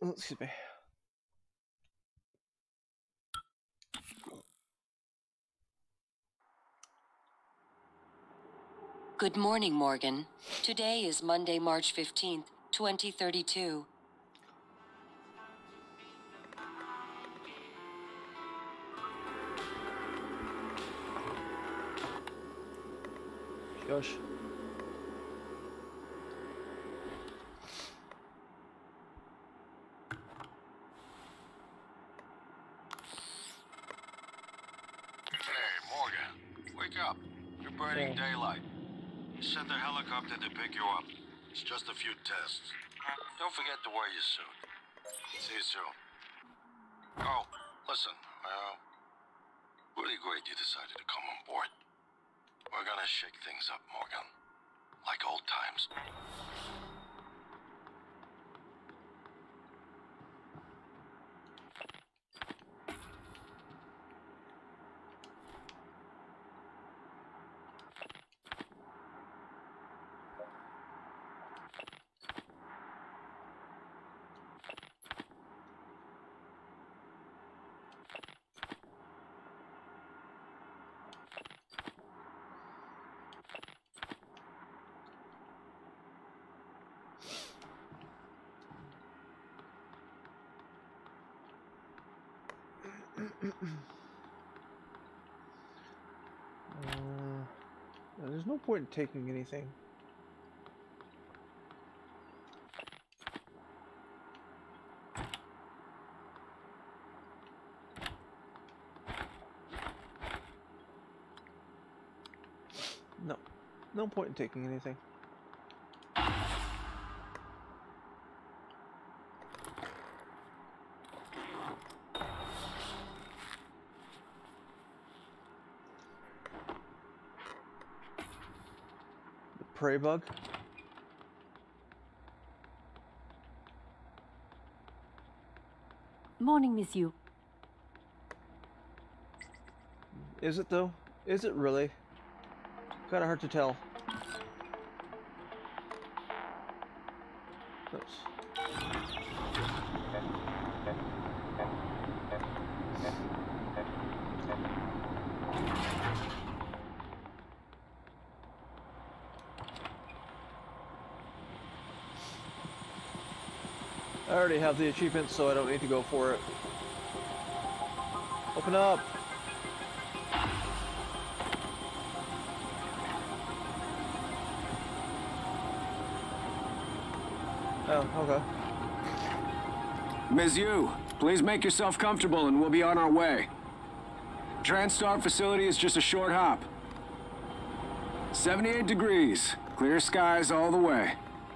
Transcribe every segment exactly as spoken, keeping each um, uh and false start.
Excuse me. Good morning, Morgan. Today is Monday, March fifteenth, twenty thirty-two. Josh. Wake up. You're burning Yeah. daylight. Send a helicopter to pick you up. It's just a few tests. Don't forget to wear your suit. See you soon. Oh, listen. Uh, really great you decided to come on board. We're gonna shake things up, Morgan. Like old times. uh, there's no point in taking anything. No, no point in taking anything. Prey bug. Morning, Miss Yu. Is it though? Is it really? Kinda hard to tell. Oops. I already have the achievement, so I don't need to go for it. Open up! Oh, okay. Miz Yu, please make yourself comfortable and we'll be on our way. TranStar facility is just a short hop. seventy-eight degrees, clear skies all the way.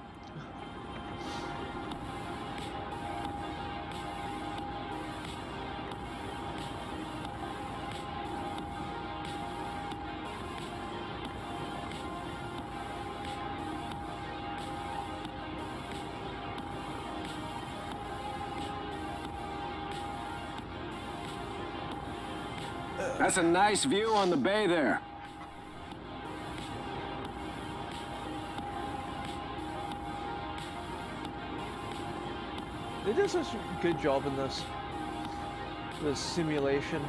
That's a nice view on the bay there. They did such a good job in this. This simulation.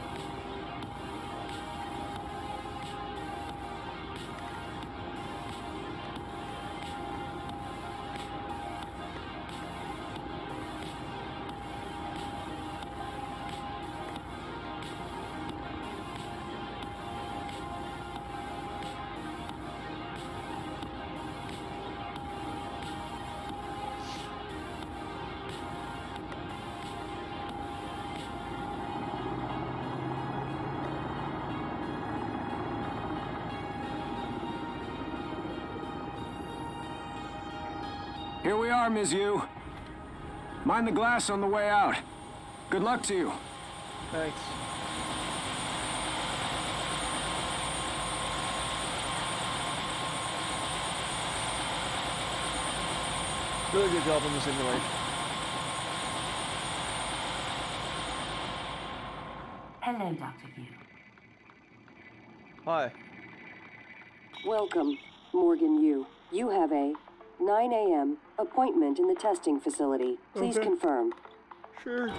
Here we are, Miz Yu. Mind the glass on the way out. Good luck to you. Thanks. Really good job on the simulation. Hello, Doctor Yu. Hi. Welcome, Morgan Yu. You have a nine A M appointment in the testing facility. Please Okay. confirm. Sure.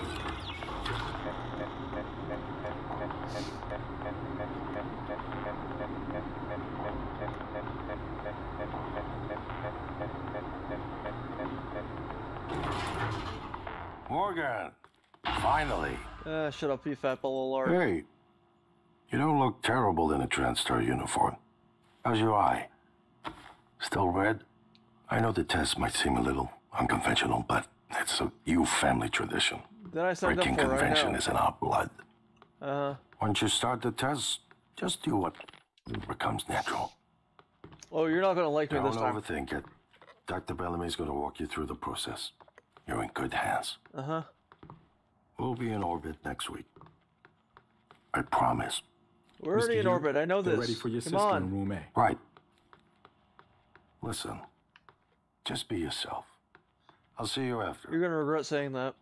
Morgan, finally. Ah, shut up, you fat ball of lard. Hey, you don't look terrible in a TranStar uniform. How's your eye? Still red? I know the test might seem a little unconventional, but it's a you family tradition. That I signed up Breaking for right convention now. is in our blood. Uh-huh. Once you start the test, just do what becomes natural. Oh, you're not gonna like me Don't this time. overthink it. Doctor Bellamy's gonna walk you through the process. You're in good hands. Uh-huh. We'll be in orbit next week. I promise. We're already in Yu, orbit, I know they're this. ready for your Come sister on. in room A. Right. Listen, just be yourself. I'll see you after. You're gonna regret saying that.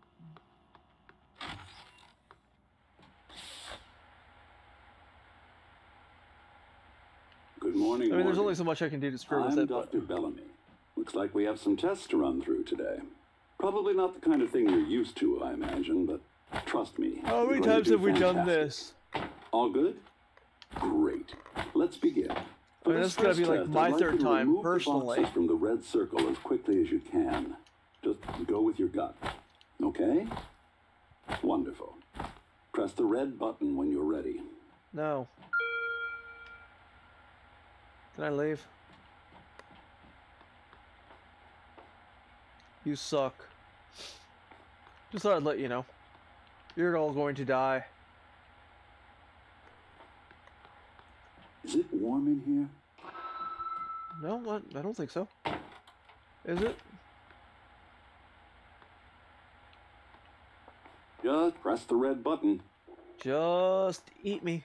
Good morning, I mean, there's Morgan. only so much I can do to screw with I'm it, but... Doctor Bellamy. Looks like we have some tests to run through today. Probably not the kind of thing you're used to, I imagine, but trust me. How many you're going times to do have we done fantastic. this? All good? Great. Let's begin. I mean, this this is gonna first be like test, my I'd like third you to time, remove the personally. boxes from the red circle as quickly as you can. Just go with your gut. Okay? Wonderful. Press the red button when you're ready. No. Can I leave? You suck. Just thought I'd let you know. You're all going to die. Is it warm in here? No, what? I don't think so. Is it? Just press the red button. Just eat me.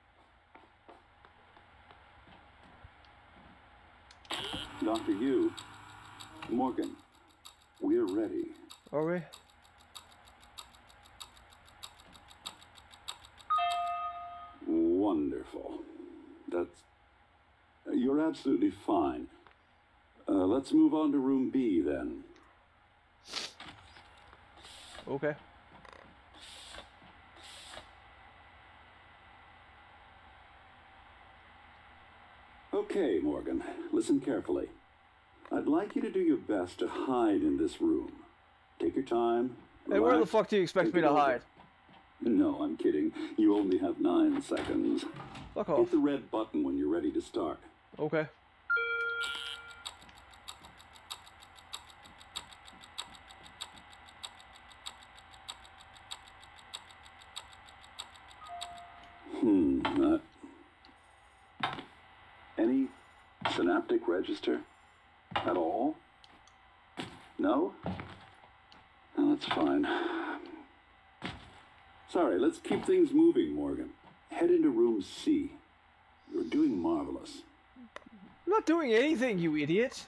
Doctor Yu, Morgan, we're ready. Are we? Wonderful. That's... You're absolutely fine. Uh, let's move on to room B, then. Okay. Okay, Morgan, listen carefully. I'd like you to do your best to hide in this room. Take your time. Hey, where the relax, fuck do you expect think me it to over. hide? No, I'm kidding. You only have nine seconds. Fuck Hit off. the red button when you're ready to start. Okay. Hmm. Uh, any synaptic register at all? No? No, that's fine. Sorry, let's keep things moving, Morgan. Head into room C. You're doing marvelous. I'm not doing anything, you idiot.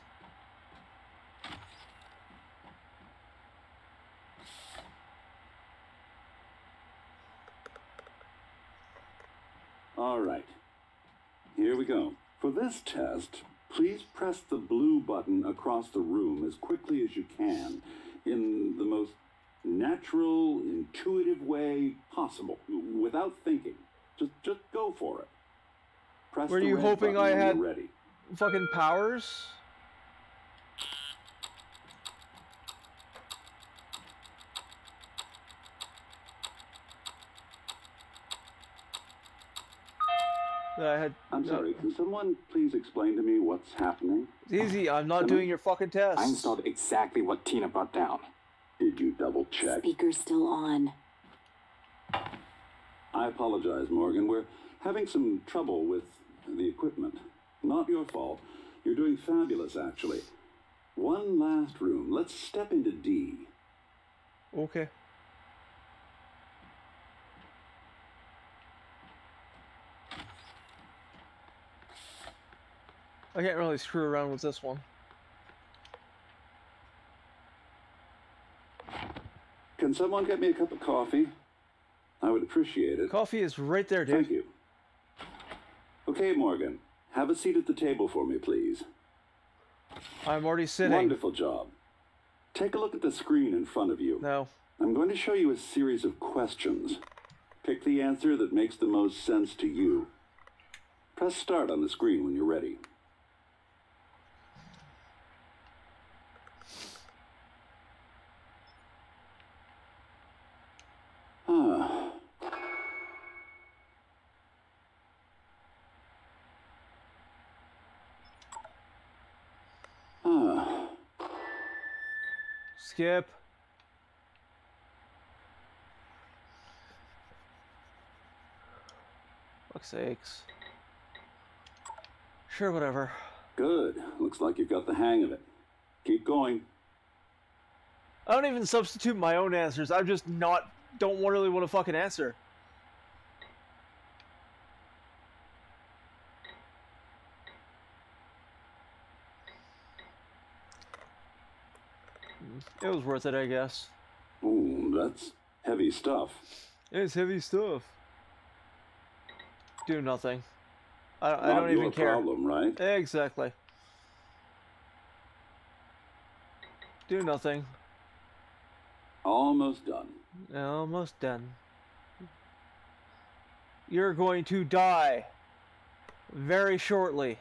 All right. Here we go. For this test, please press the blue button across the room as quickly as you can in the most natural, intuitive way possible, without thinking. Just just go for it. Press Were the you red hoping button I when had- you're ready. Fucking powers? That I had. I'm no, sorry, can someone please explain to me what's happening? It's easy. I'm not Can I- doing your fucking tests. I installed exactly what Tina brought down. Did you double check? Speaker's still on. I apologize, Morgan. We're having some trouble with the equipment. Not your fault. You're doing fabulous, actually. One last room. Let's step into D. Okay. I can't really screw around with this one. Can someone get me a cup of coffee? I would appreciate it. Coffee is right there, dude. Thank you. Okay, Morgan. Have a seat at the table for me, please. I'm already sitting. Wonderful job. Take a look at the screen in front of you. No. I'm going to show you a series of questions. Pick the answer that makes the most sense to you. Press start on the screen when you're ready. Ah. Ah. Skip. Fuck's sakes. Sure, whatever. Good. Looks like you've got the hang of it. Keep going. I don't even substitute my own answers. I just not don't really want to fucking answer. It was worth it, I guess. Ooh, that's heavy stuff. It's heavy stuff. Do nothing. I, I Not don't even your care. problem, right? Exactly. Do nothing. Almost done. Almost done. You're going to die very shortly.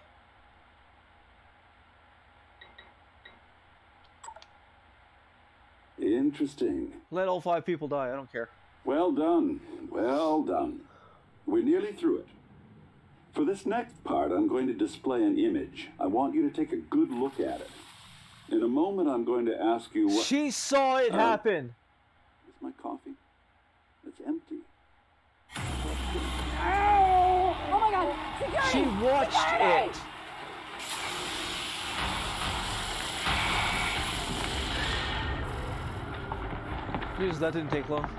Interesting. Let all five people die. I don't care. Well done. Well done. We're nearly through it. For this next part, I'm going to display an image. I want you to take a good look at it. In a moment, I'm going to ask you what... She saw it Uh, happen. Is my coffee? It's empty. Oh my god! Security! She watched Security! it. Jesus, that didn't take long.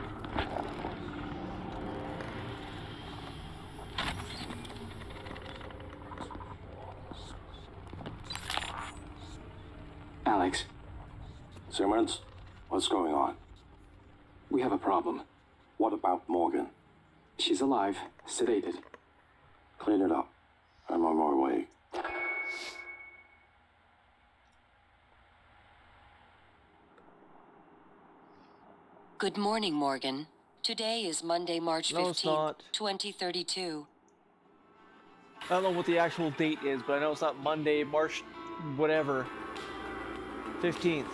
Alex, Simmons, what's going on? we have a problem. What about Morgan? She's alive, sedated. Clean it up. I'm on my way. Good morning, Morgan. Today is Monday, March No, it's fifteenth, not. twenty thirty-two. I don't know what the actual date is, but I know it's not Monday, March, whatever, fifteenth.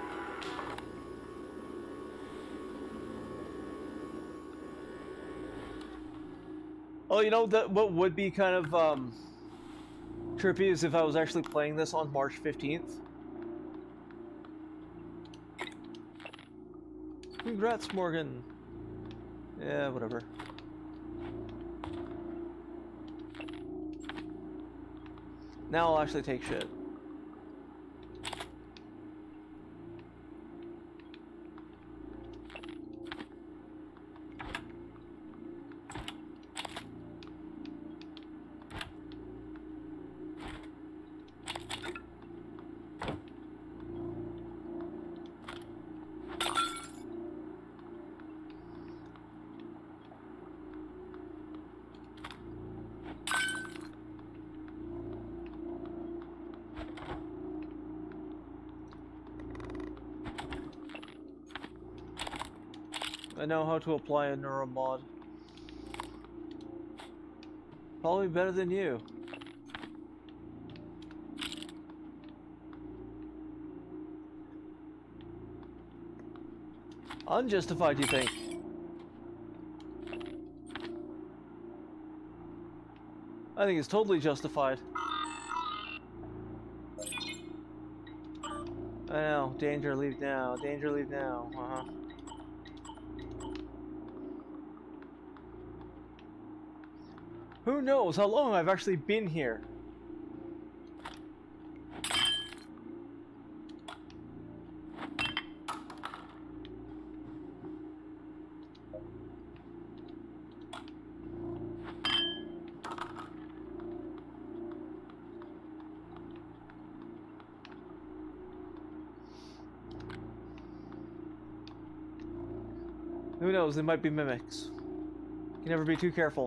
Oh, you know that what would be kind of um, trippy is if I was actually playing this on March fifteenth. Congrats, Morgan. Yeah, whatever. Now I'll actually take shit. I know how to apply a neuromod. Probably better than you. Unjustified, you think? I think it's totally justified. I know. Danger, leave now. Danger, leave now. Uh-huh. Who knows how long I've actually been here? Who knows, they might be mimics. You can never be too careful.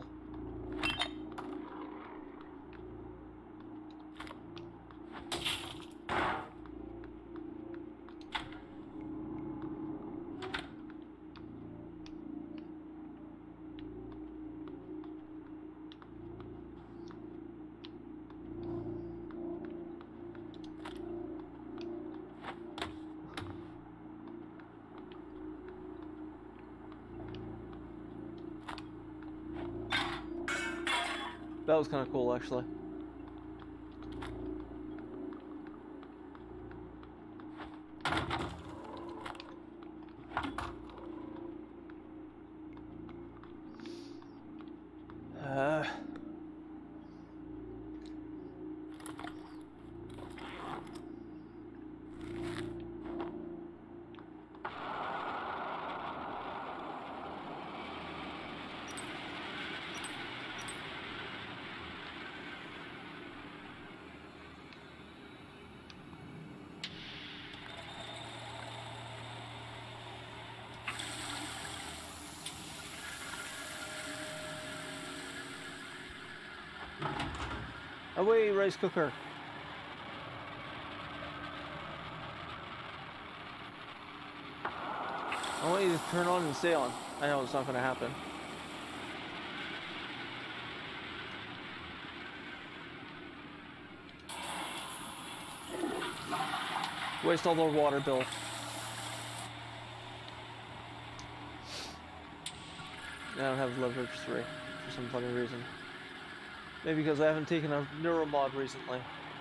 That was kind of cool, actually. Uh... Away, rice cooker. I want you to turn on and stay on. I know it's not going to happen. Waste all their water bill. I don't have leverage three for some funny reason. Maybe because I haven't taken a neuromod recently.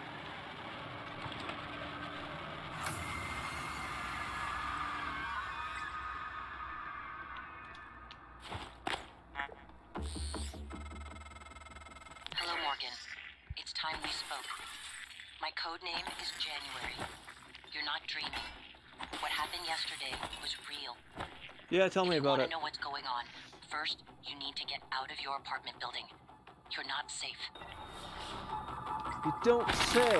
Hello, Morgan. It's time we spoke. My code name is January. You're not dreaming. What happened yesterday was real. Yeah, tell me about it. If you want to know what's going on, first, you need to get out of your apartment building. You're not safe. You don't say.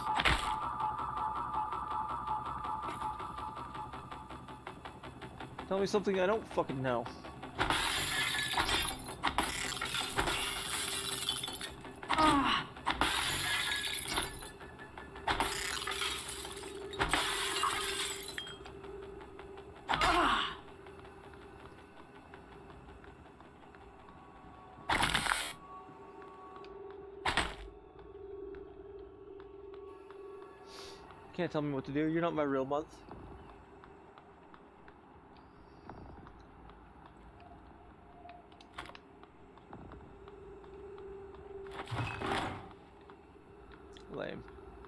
Tell me something I don't fucking know. Ah. Ah. Can't tell me what to do. You're not my real month. Lame.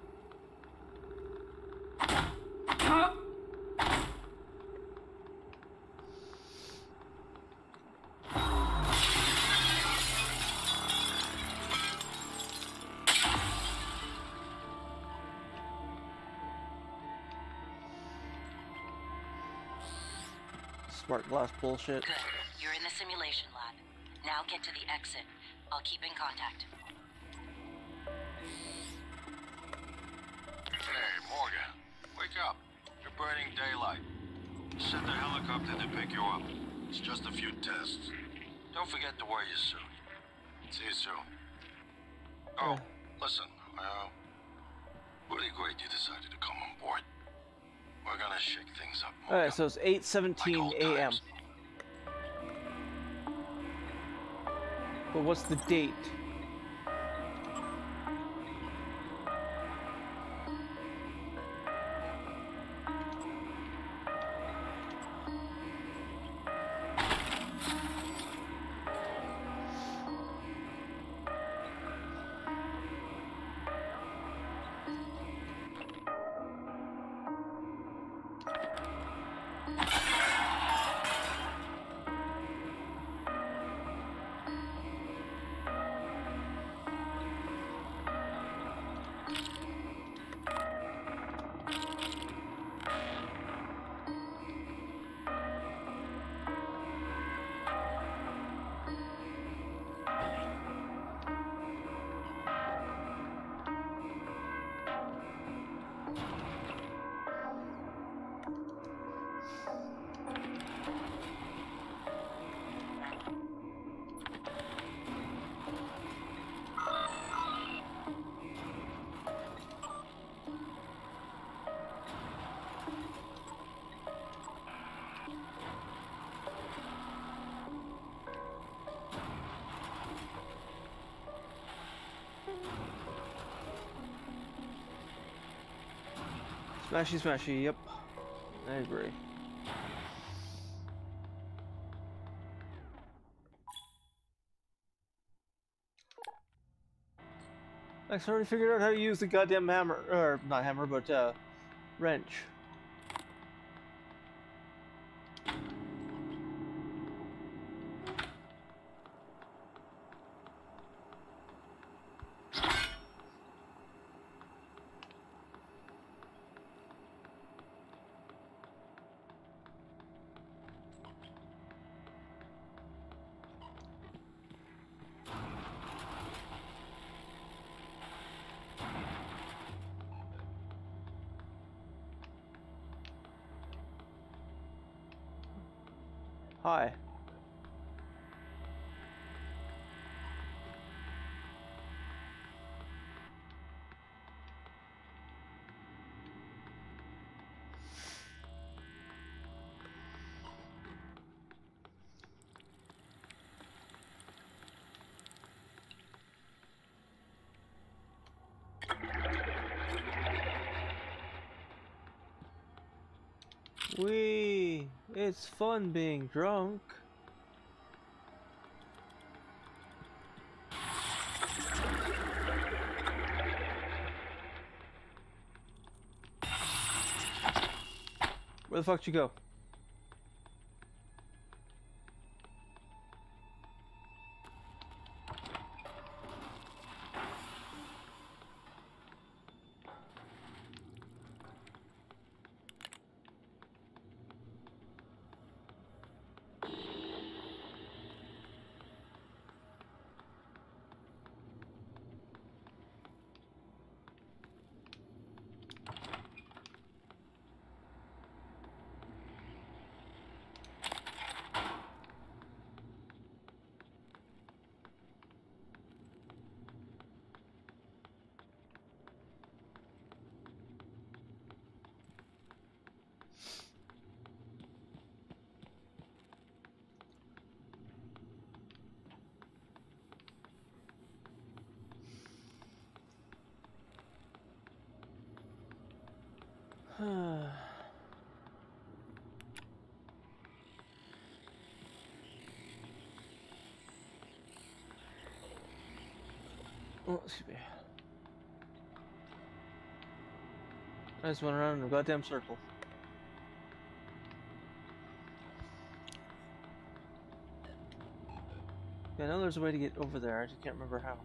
Smart glass bullshit. Good. You're in the simulation lab. Now get to the exit. I'll keep in contact. Hey, Morgan. Wake up. You're burning daylight. Send the helicopter to pick you up. It's just a few tests. Don't forget to wear your suit. See you soon. Oh, listen. Uh, really great you decided to come on board. We're gonna shake things up. Alright, so it's eight seventeen A M But what's the date? Smashy, smashy, yep. I agree. I already figured out how to use the goddamn hammer, or not hammer, but uh, wrench. Hi. Wee, it's fun being drunk. Where the fuck did you go? Oh, excuse me. I just went around in a goddamn circle. Yeah, I know there's a way to get over there, I just can't remember how.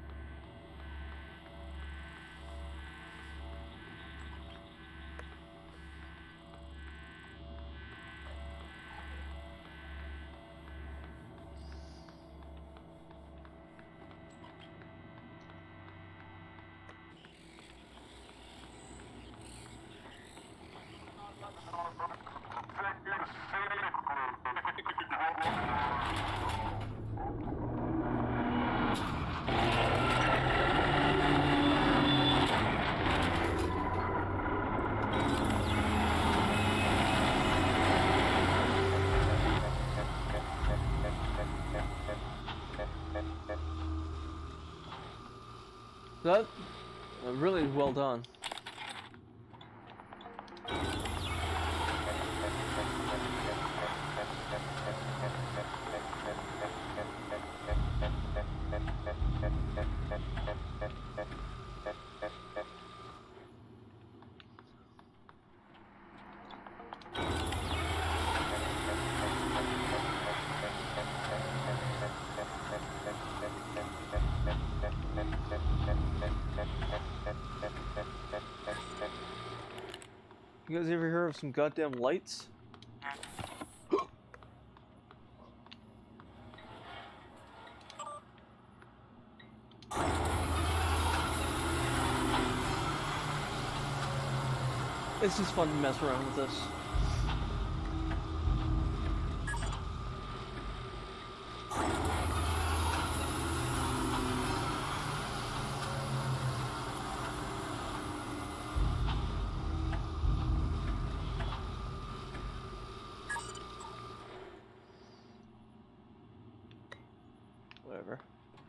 That uh, really well done. You guys ever hear of some goddamn lights? It's just fun to mess around with this. Whatever.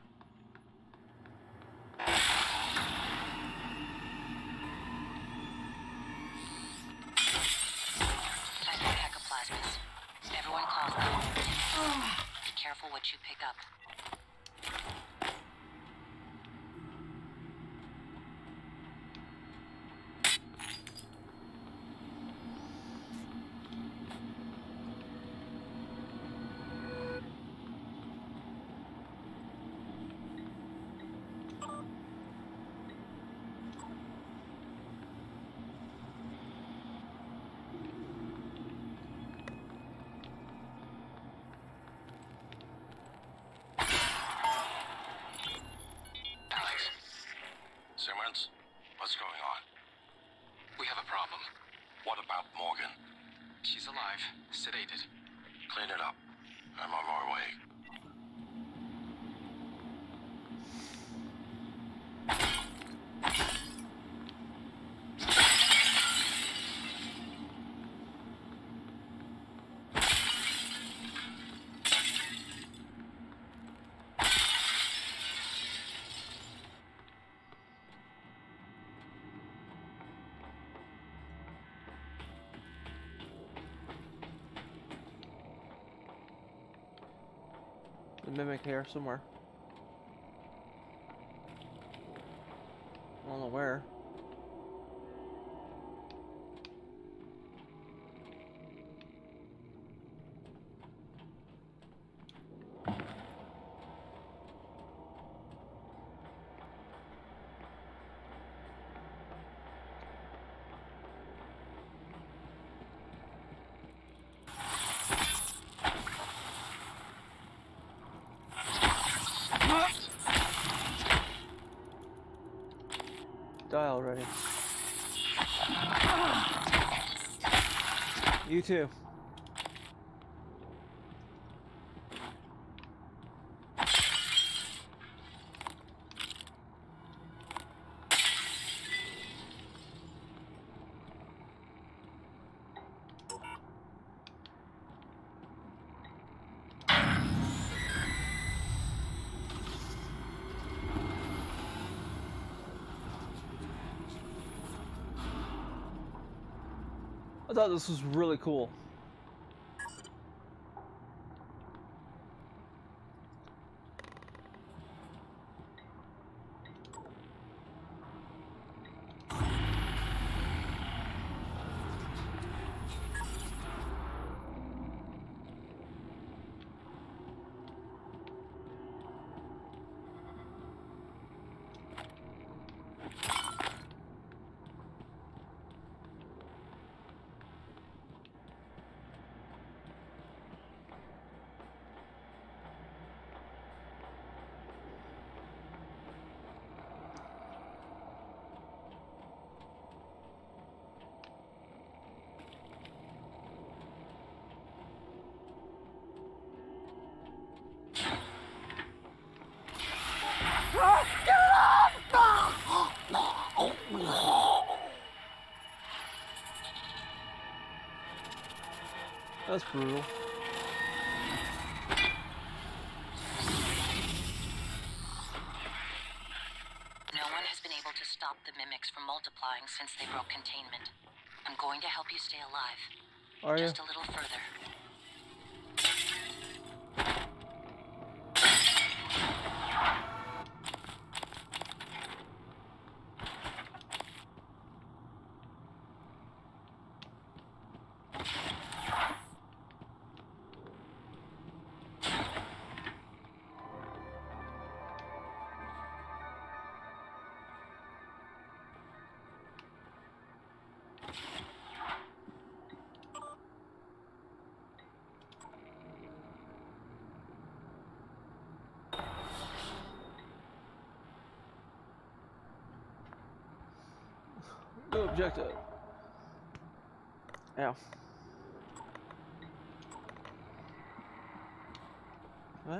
Everyone calls them. Be careful what you pick up. We have a problem. What about Morgan? She's alive, sedated. Clean it up. I'm on my way. The mimic here somewhere. I don't know where. Die already. You too. I thought this was really cool. That's brutal. No one has been able to stop the mimics from multiplying since they broke containment. I'm going to help you stay alive. Are you? Just a little further. New objective. Ow. What?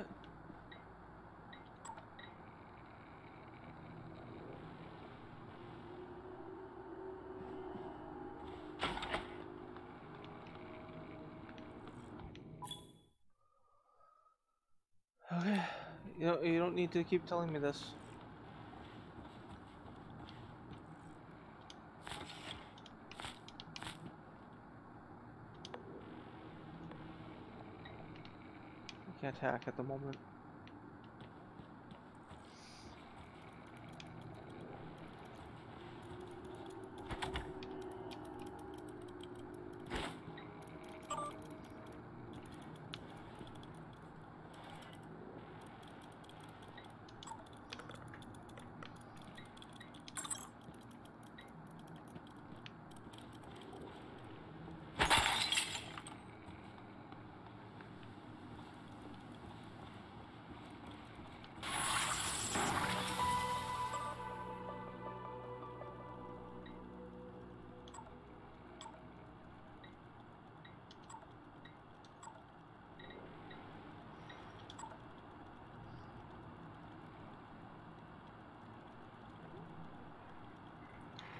Okay. You don't, you don't need to keep telling me this. I can't attack at the moment.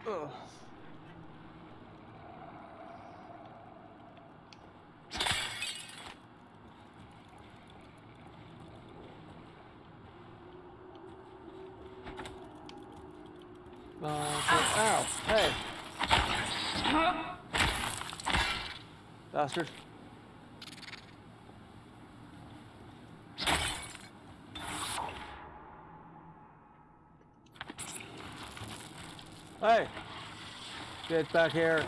Ugh. Uh, but, ow, hey. Bastard. Hey! Get back here.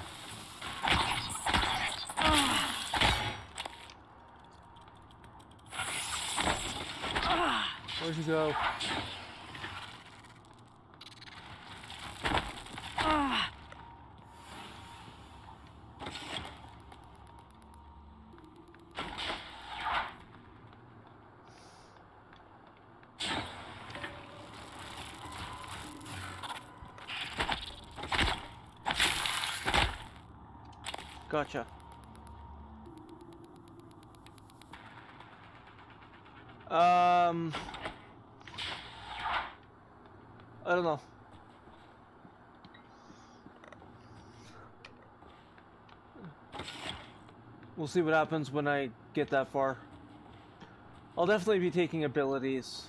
Where'd you go? Gotcha. Um, I don't know. We'll see what happens when I get that far. I'll definitely be taking abilities.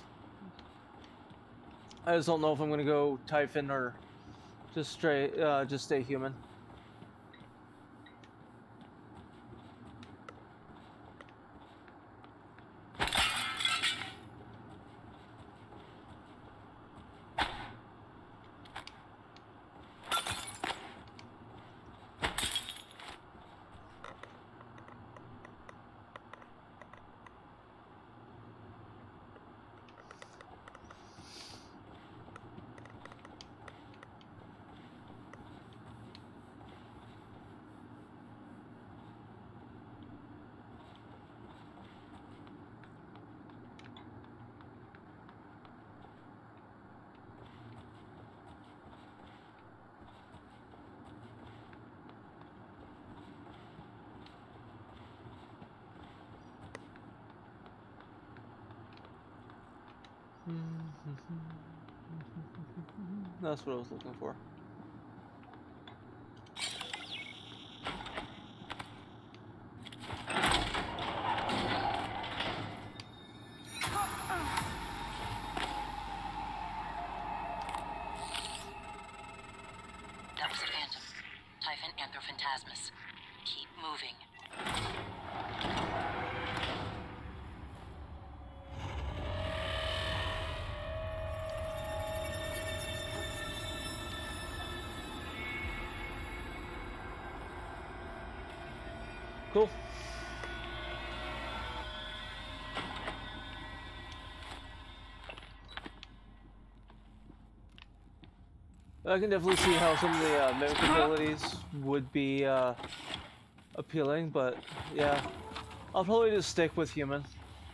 I just don't know if I'm gonna go Typhon or just straight, uh, just stay human. That's what I was looking for. That was a Phantom. Typhon Anthrophantasmus. Keep moving. Cool. I can definitely see how some of the uh, mimic abilities would be uh, appealing, but yeah, I'll probably just stick with human.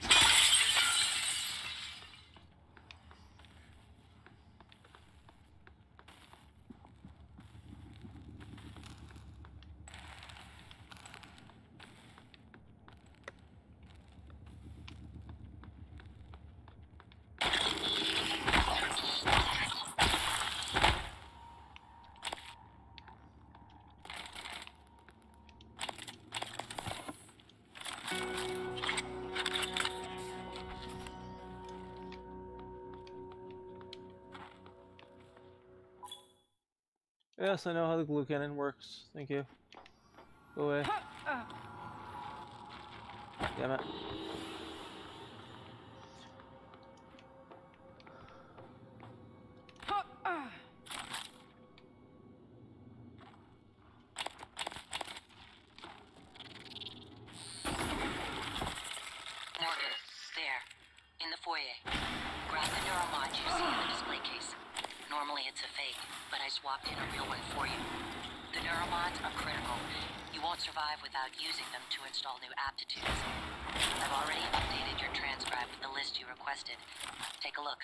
Yes, I know how the glue cannon works. Thank you. Go away. Damn it. Morgan, there. In the foyer. Grab the neuromod you see in the display case. Normally it's a fake, but I swapped in a real one for you. The neuromods are critical. You won't survive without using them to install new aptitudes. I've already updated your transcribe with the list you requested. Take a look.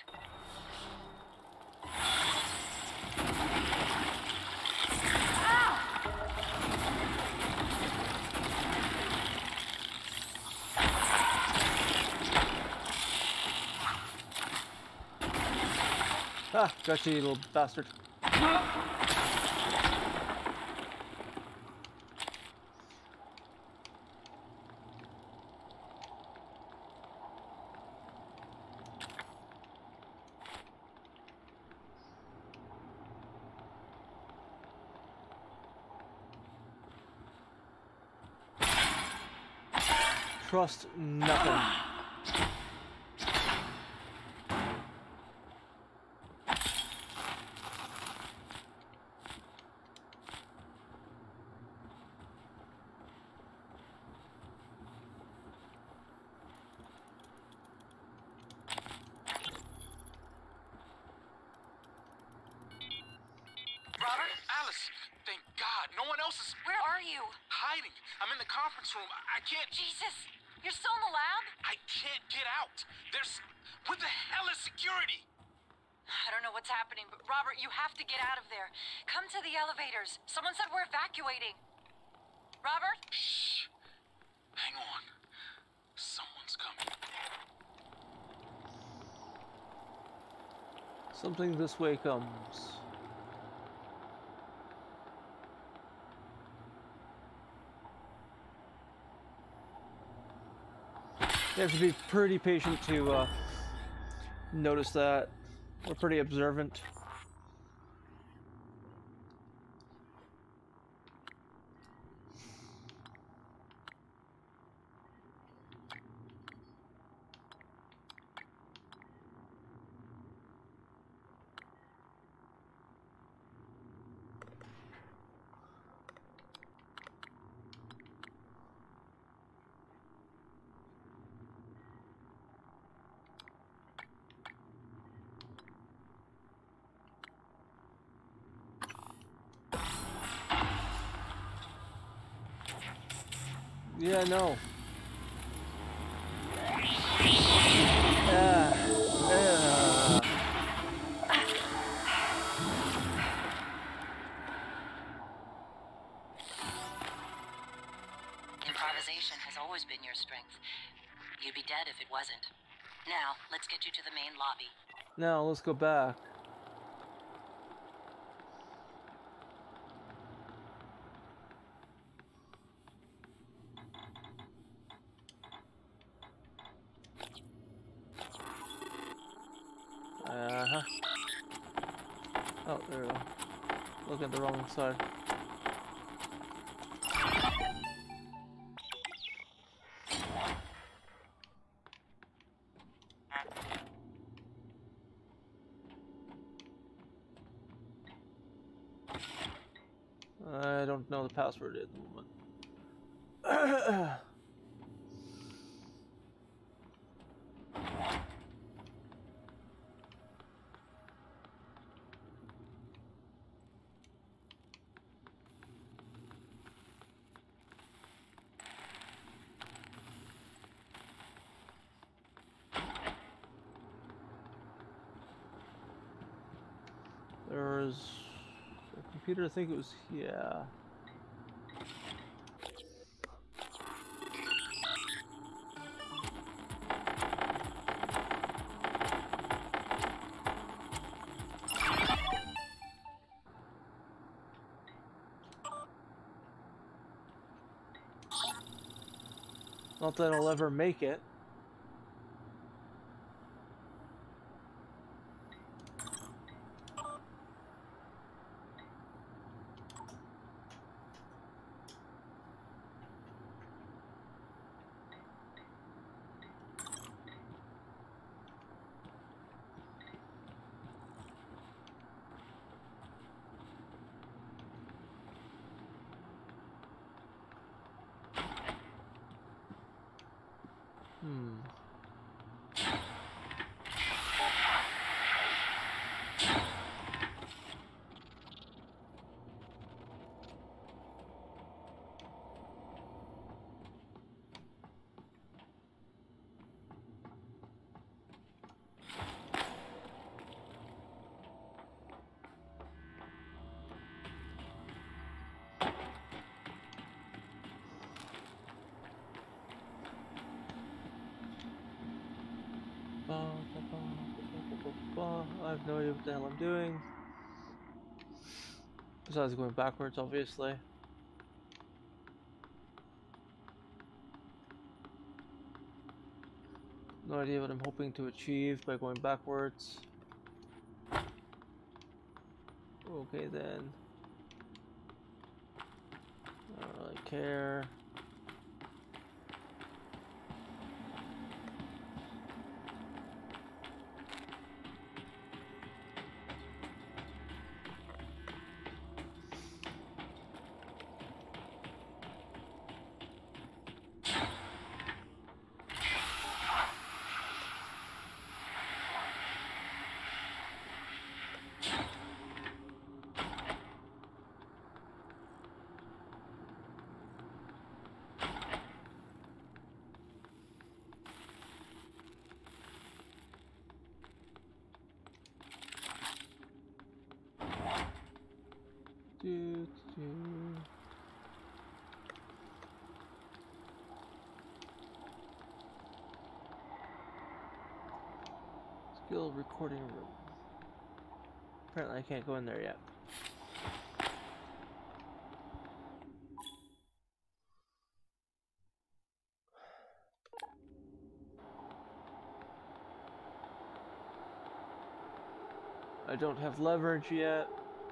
Ah, got you, you little bastard. trust nothing. Hiding. I'm in the conference room. I, I can't... Jesus! You're still in the lab? I can't get out. There's... What the hell is security? I don't know what's happening, but Robert, you have to get out of there. Come to the elevators. Someone said we're evacuating. Robert? Shh. Hang on. Someone's coming. Something this way comes. You have to be pretty patient to uh, notice that. We're pretty observant. Yeah, no. Yeah. Yeah. Improvisation has always been your strength. You'd be dead if it wasn't. Now, let's get you to the main lobby. Now, let's go back. Uh-huh. Oh, there we go. Look at the wrong side. I don't know the password at the moment. There's a computer, I think it was, yeah. Not that I'll ever make it. Hmm. I have no idea what the hell I'm doing. Besides going backwards, obviously. No idea what I'm hoping to achieve by going backwards. Okay then. I don't really care. Do, do. Skill recording room. Apparently I can't go in there yet. I don't have leverage yet.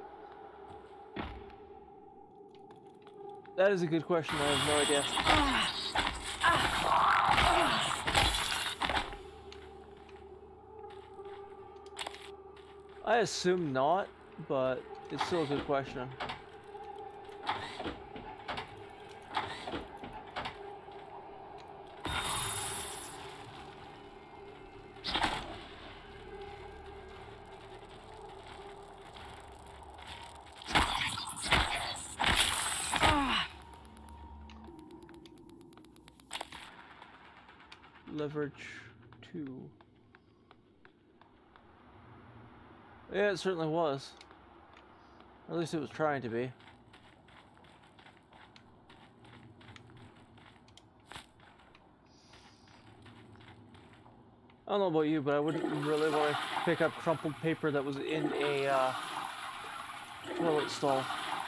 That is a good question. I have no idea. I assume not, but it's still a good question. Leverage two. Yeah, it certainly was. Or at least it was trying to be. I don't know about you, but I wouldn't really want to pick up crumpled paper that was in a uh, toilet stall.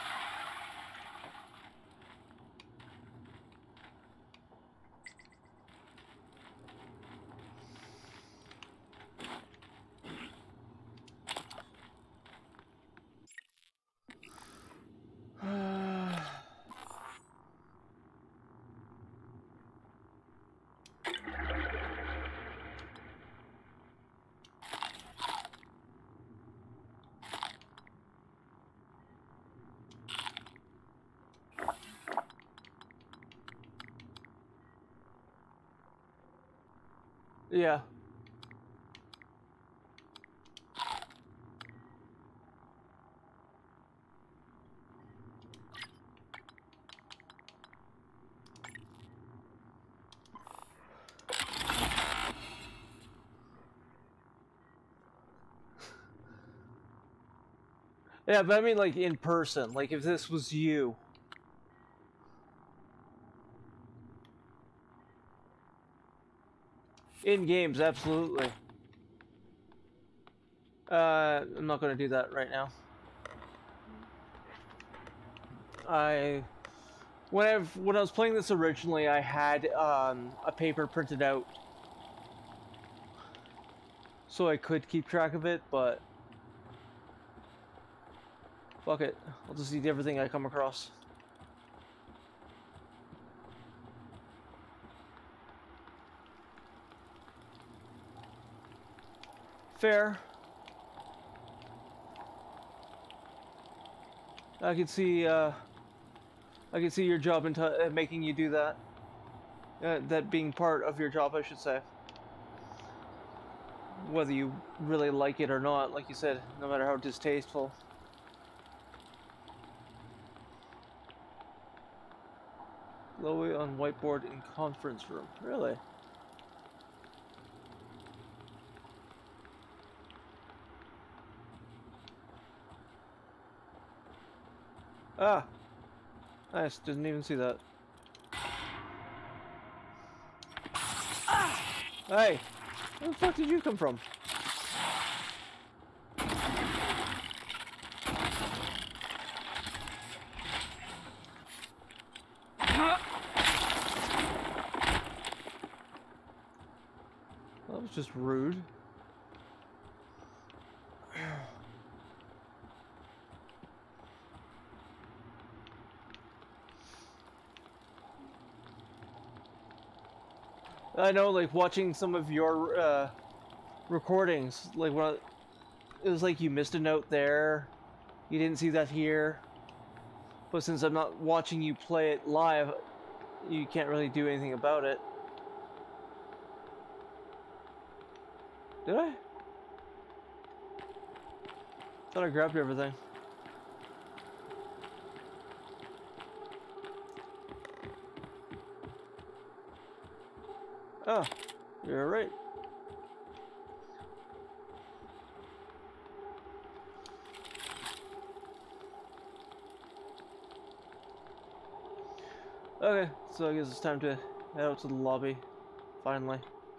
Yeah. Yeah, but I mean like in person, like if this was you. In games, absolutely. Uh, I'm not going to do that right now. I, when I when I was playing this originally, I had um, a paper printed out, so I could keep track of it. But fuck it, I'll just eat everything I come across. Fair. I can see, uh, I can see your job in t uh, making you do that. Uh, that being part of your job, I should say. Whether you really like it or not, like you said, no matter how distasteful. Chloe on whiteboard in conference room. Really? Ah! Nice, didn't even see that. Hey! Where the fuck did you come from? That was just rude. I know, like, watching some of your uh, recordings, like, when I, it was like you missed a note there, you didn't see that here, but since I'm not watching you play it live, you can't really do anything about it. Did I? Thought I grabbed everything. Oh, you're right. Okay, so I guess it's time to head out to the lobby. Finally.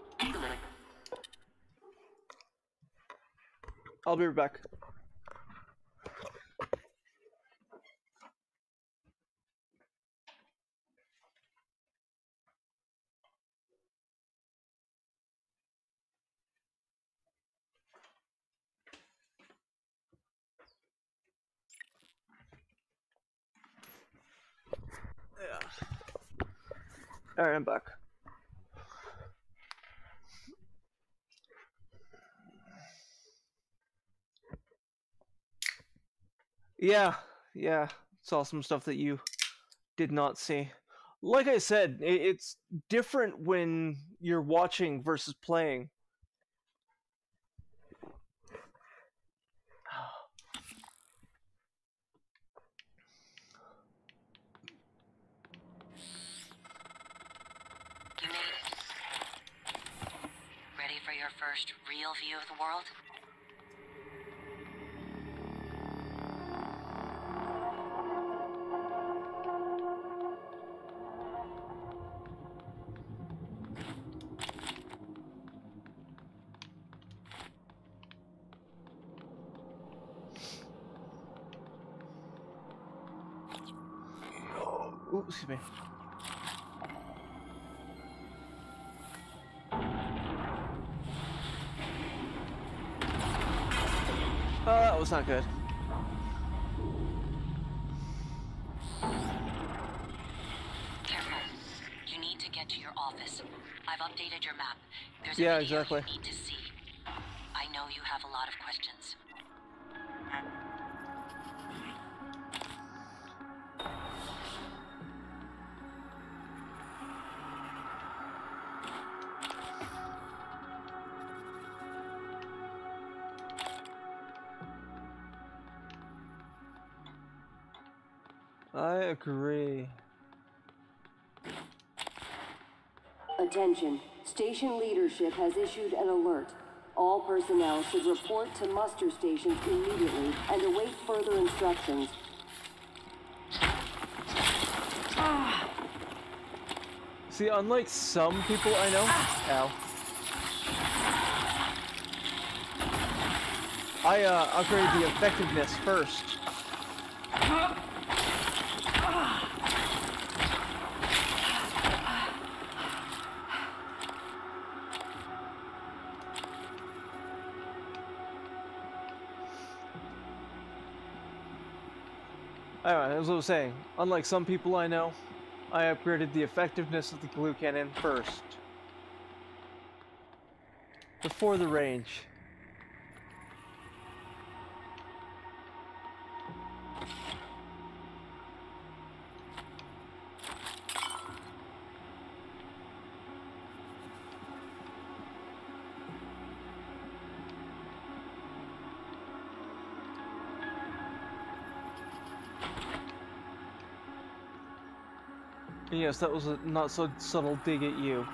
I'll be right back. Yeah. Alright, I'm back. Yeah, yeah, saw some stuff that you did not see. Like I said, i- it's different when you're watching versus playing. You made it. Ready for your first real view of the world? Ooh, excuse me. Oh, that was not good. Careful. You need to get to your office. I've updated your map. There's Yeah, a video exactly. you need to see. I know you have a lot of questions. I agree. Attention. Station leadership has issued an alert. All personnel should report to muster stations immediately and await further instructions. See, unlike some people I know, ow, I uh, upgraded the effectiveness first. Anyway, as I was saying, unlike some people I know, I upgraded the effectiveness of the glue cannon first. Before the range. Yes, that was a not so subtle dig at you.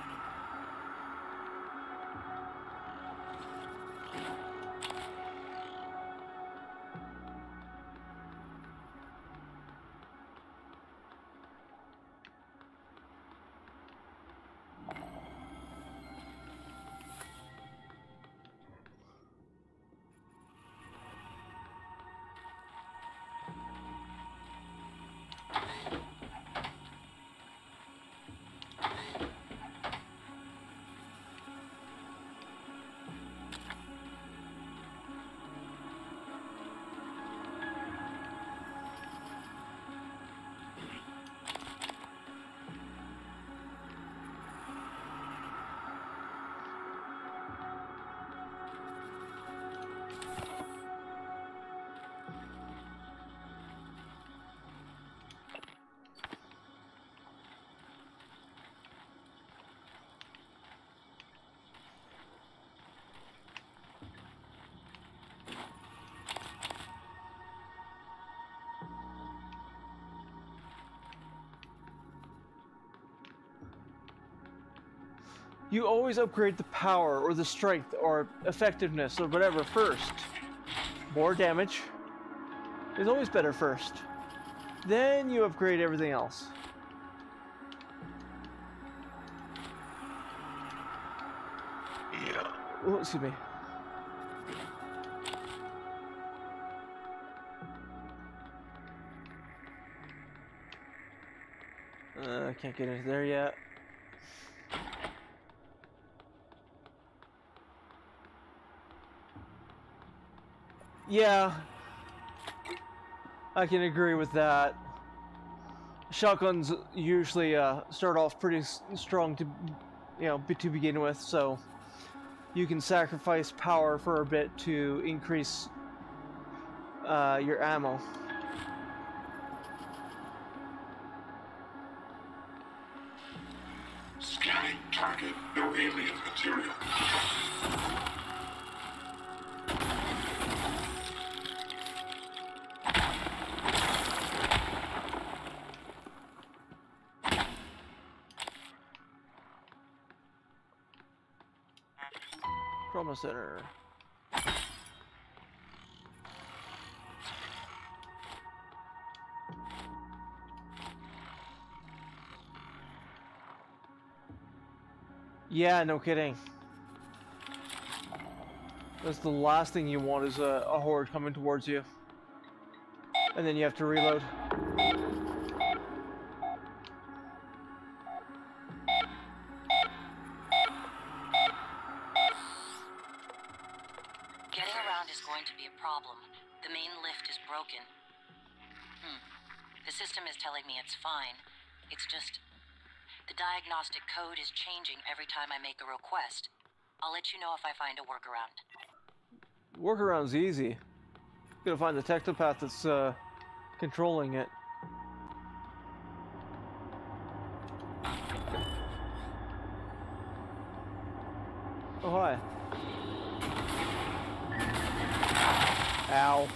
You always upgrade the power or the strength or effectiveness or whatever first. More damage is always better first. Then you upgrade everything else. Oh, excuse me. Uh, I can't get into there yet. Yeah, I can agree with that. Shotguns usually uh, start off pretty s strong to, you know, to begin with, so you can sacrifice power for a bit to increase uh, your ammo. Scanning target, no alien material. Trauma center. Yeah, no kidding. That's the last thing you want is a, a horde coming towards you. And then you have to reload. Getting around is going to be a problem. The main lift is broken. Hmm. The system is telling me it's fine. It's just... the diagnostic code is changing every time I make a request. I'll let you know if I find a workaround. Workaround's easy. Gotta find the technopath that's uh, controlling it. Oh, hi. Ow.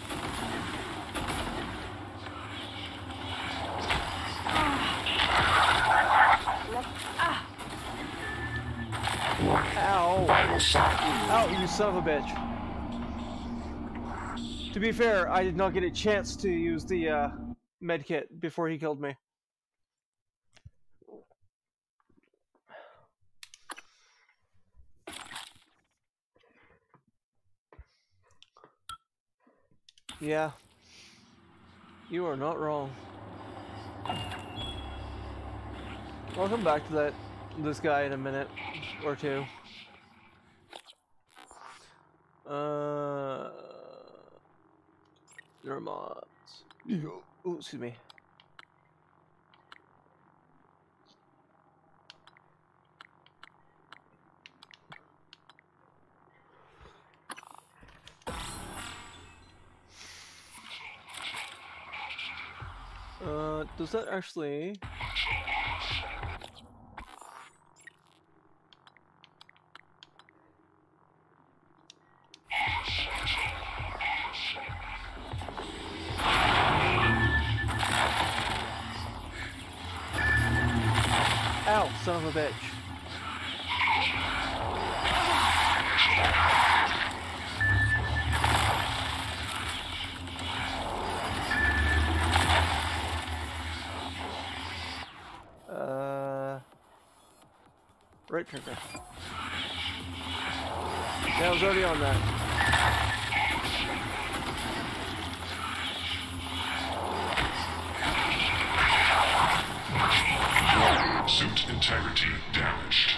Ow. Ow, you son of a bitch. To be fair, I did not get a chance to use the uh, medkit before he killed me. Yeah, you are not wrong. I'll come back to that this guy in a minute or two. Uh, Neuromods. Ooh, excuse me. Uh, does that actually... Ow, son of a bitch. Uh, right trigger. Yeah, I was already on that. Suit integrity damaged.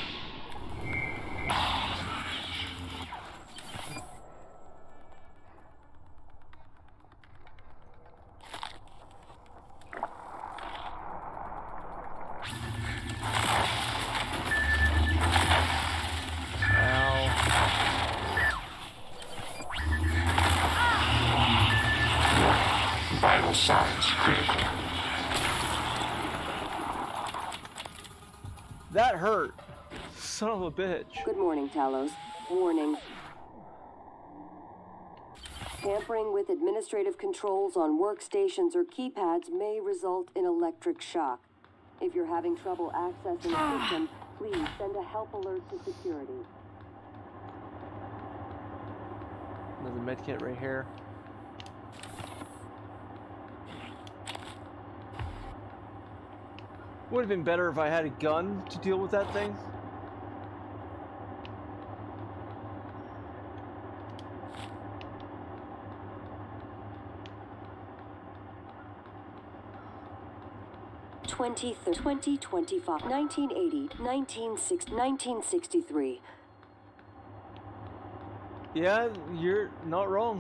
Vital signs critical. That hurt. Son of a bitch. Good morning, Talos. Warning. Tampering with administrative controls on workstations or keypads may result in electric shock. If you're having trouble accessing the system, please send a help alert to security. Another medkit right here. Would have been better if I had a gun to deal with that thing. twenty, twenty twenty-five, nineteen eighty, nineteen sixty, nineteen sixty-three. Yeah, you're not wrong.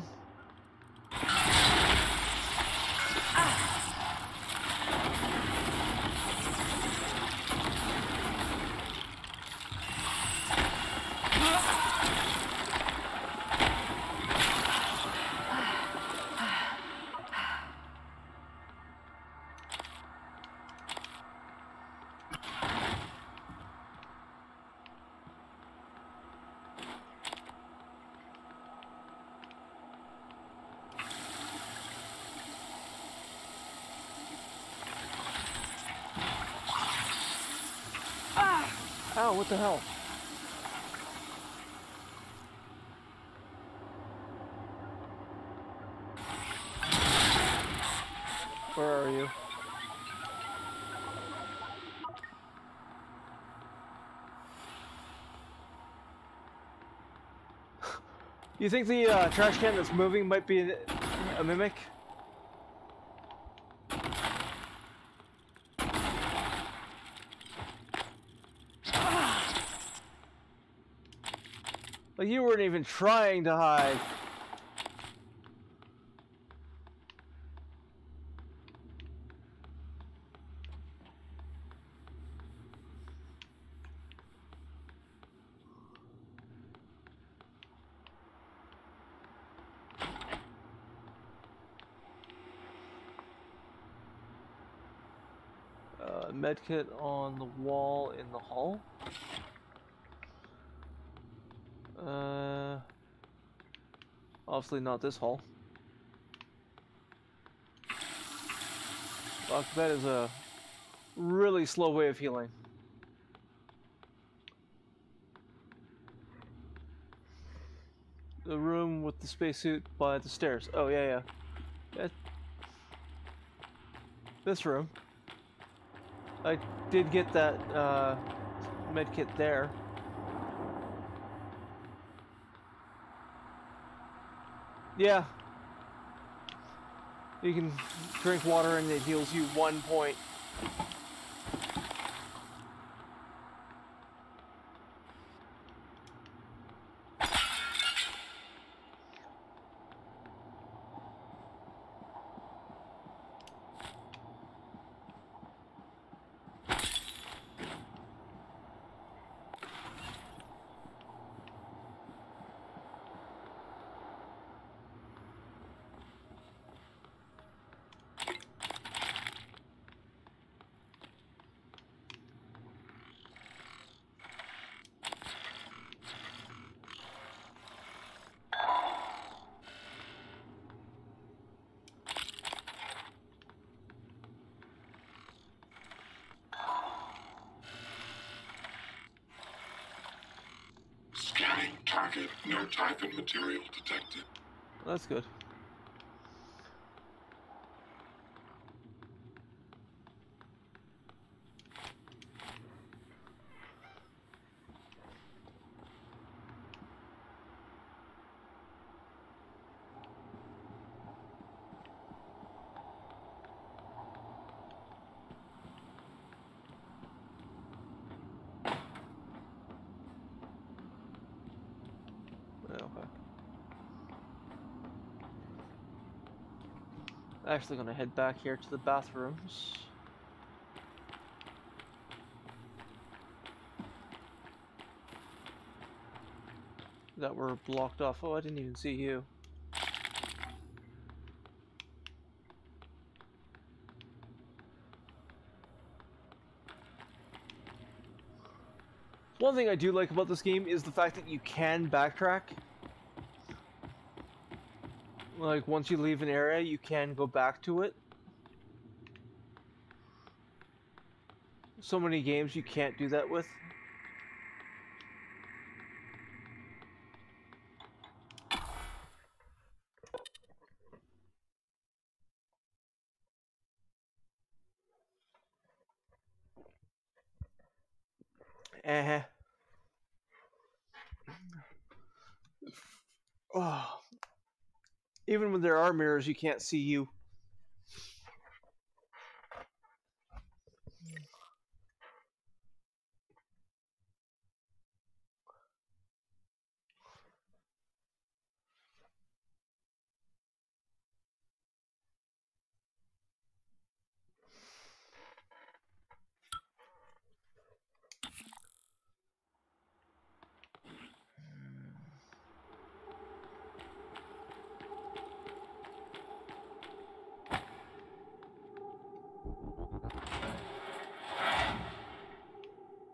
Ow, what the hell? Where are you? You think the uh, trash can that's moving might be a, a mimic? Like you weren't even trying to hide. Uh, medkit on the wall in the hall. Uh, obviously not this hall. Fuck, that is a really slow way of healing. The room with the spacesuit by the stairs. Oh yeah, yeah. That, this room. I did get that uh, medkit there. Yeah. You can drink water and it heals you one point. Scanning target. No Typhon material detected. That's good. Actually gonna head back here to the bathrooms. That were blocked off. Oh, I didn't even see you. One thing I do like about this game is the fact that you can backtrack. Like, once you leave an area, you can go back to it. So many games you can't do that with. Eh. Oh. Even when there are mirrors, you can't see you.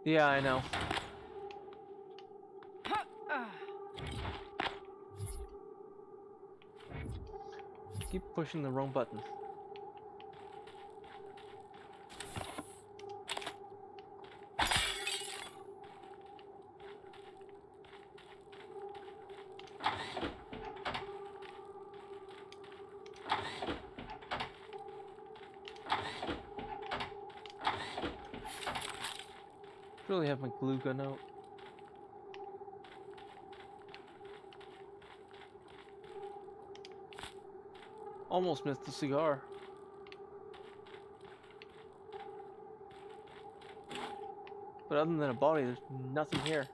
Yeah, I know. Keep pushing the wrong button. Really have my glue gun out. Almost missed the cigar. But other than a body, there's nothing here.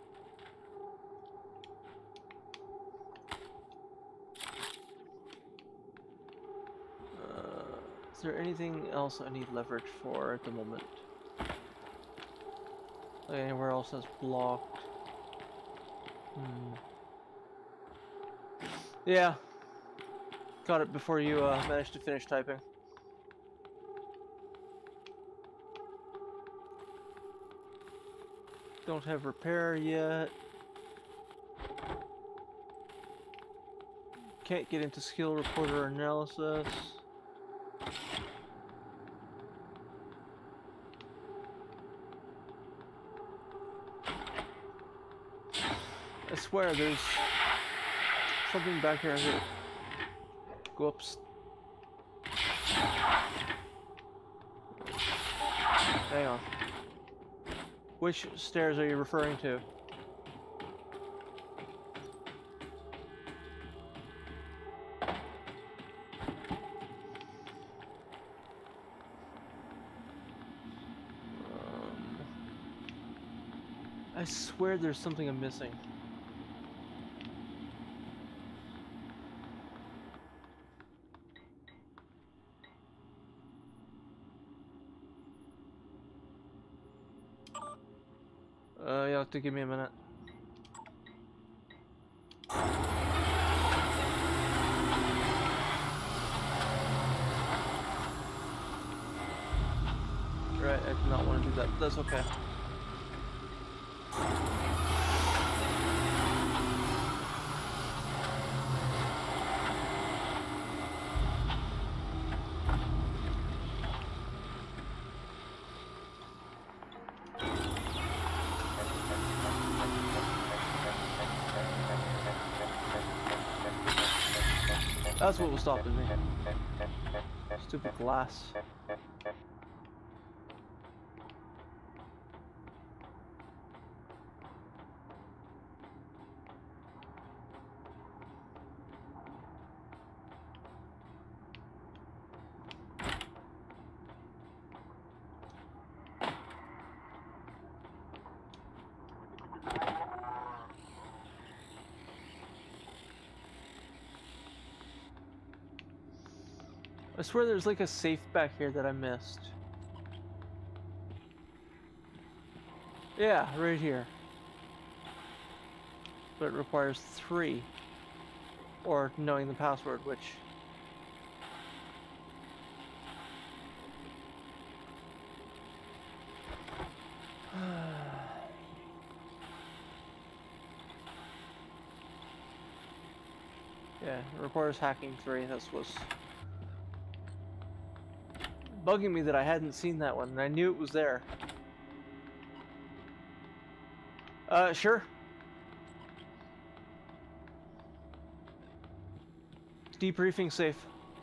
Uh, is there anything else I need leverage for at the moment? Like anywhere else that's blocked? Hmm. Yeah. Got it before you uh, managed to finish typing. Don't have repair yet. Can't get into skill reporter analysis. I swear there's something back here. Here. Go up. Hang on. Which stairs are you referring to? Um, I swear there's something I'm missing. Uh, you'll have to give me a minute. Right, I did not want to do that, but that's okay. That's what was stopping me. Stupid glass. I swear there's like a safe back here that I missed. Yeah, right here. But it requires three. Or knowing the password, which... yeah, it requires hacking three, that's what's... bugging me that I hadn't seen that one, and I knew it was there. Uh, sure. Debriefing safe.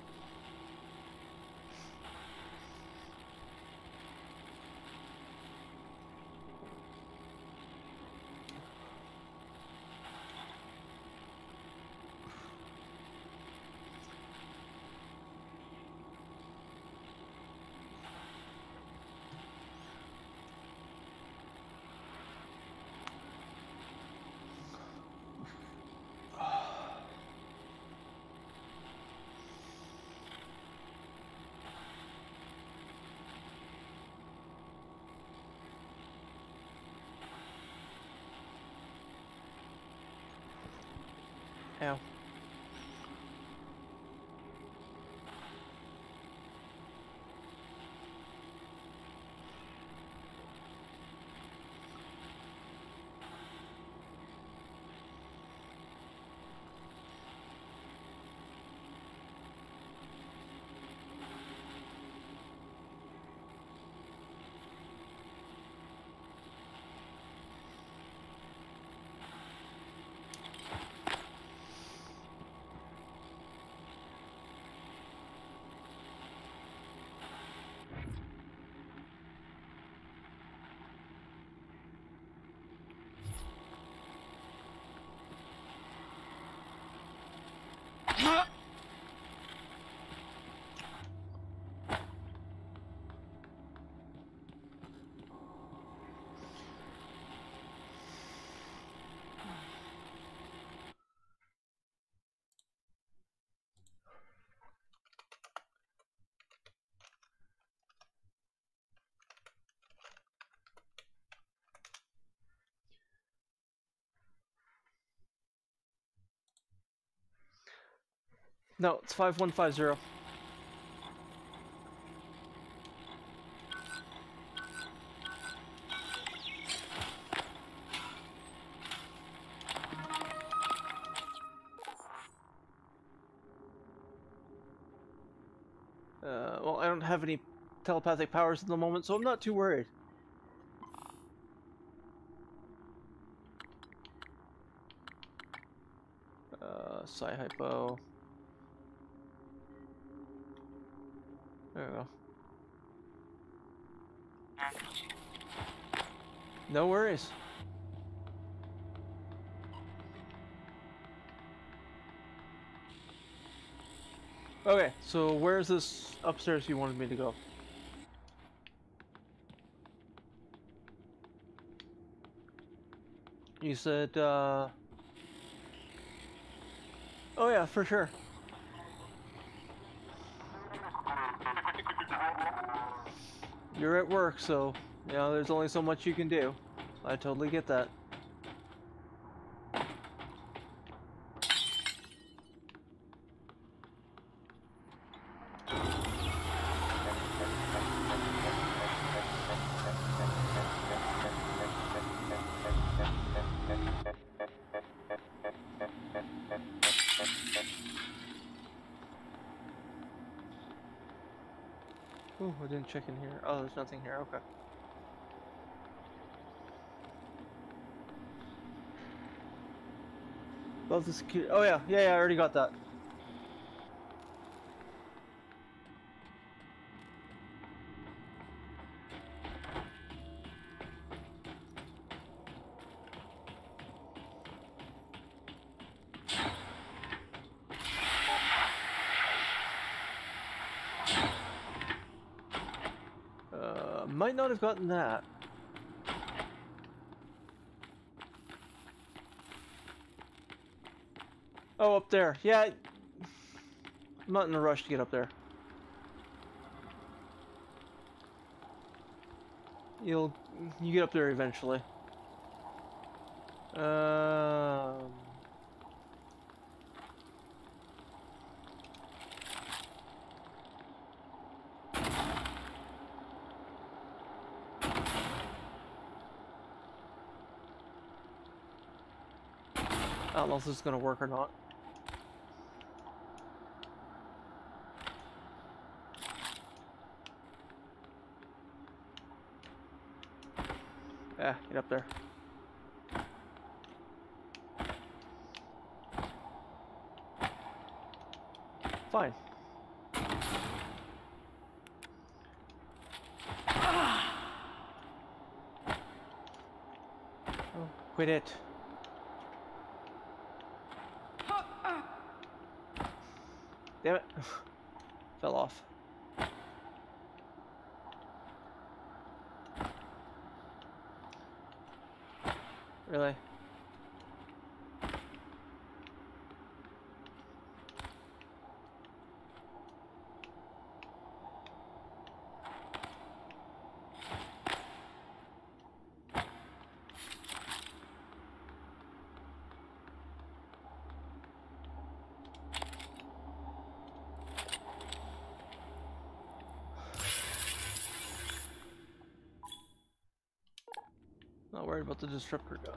Ow. No, it's five one five zero. Uh, well, I don't have any telepathic powers at the moment, so I'm not too worried. Uh, Psi-Hypo. There we go. No worries. Okay, so where's this upstairs you wanted me to go? You said, uh... oh yeah, for sure. You're at work, so, you know, there's only so much you can do. I totally get that. Ooh, I didn't check in here. Oh, there's nothing here. Okay. Love the security. Oh yeah, yeah, yeah. I already got that. Uh, might not have gotten that. Oh, up there. Yeah, I'm not in a rush to get up there. You'll, you get up there eventually. Um... I don't know if this is gonna work or not. Yeah, get up there. Fine. Oh, quit it. Damn it. Fell off. Really? Not worried about the disruptor gun.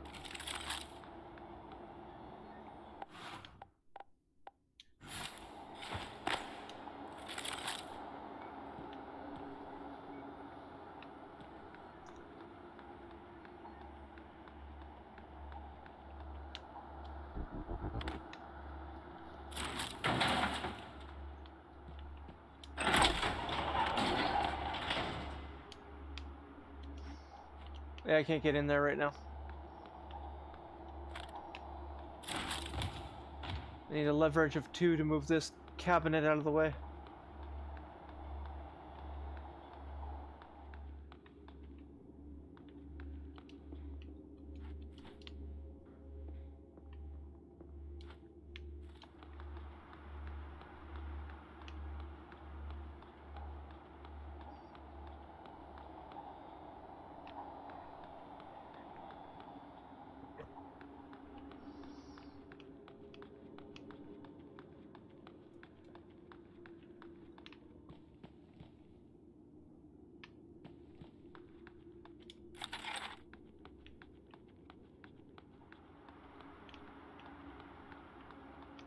Yeah, I can't get in there right now. I need a leverage of two to move this cabinet out of the way.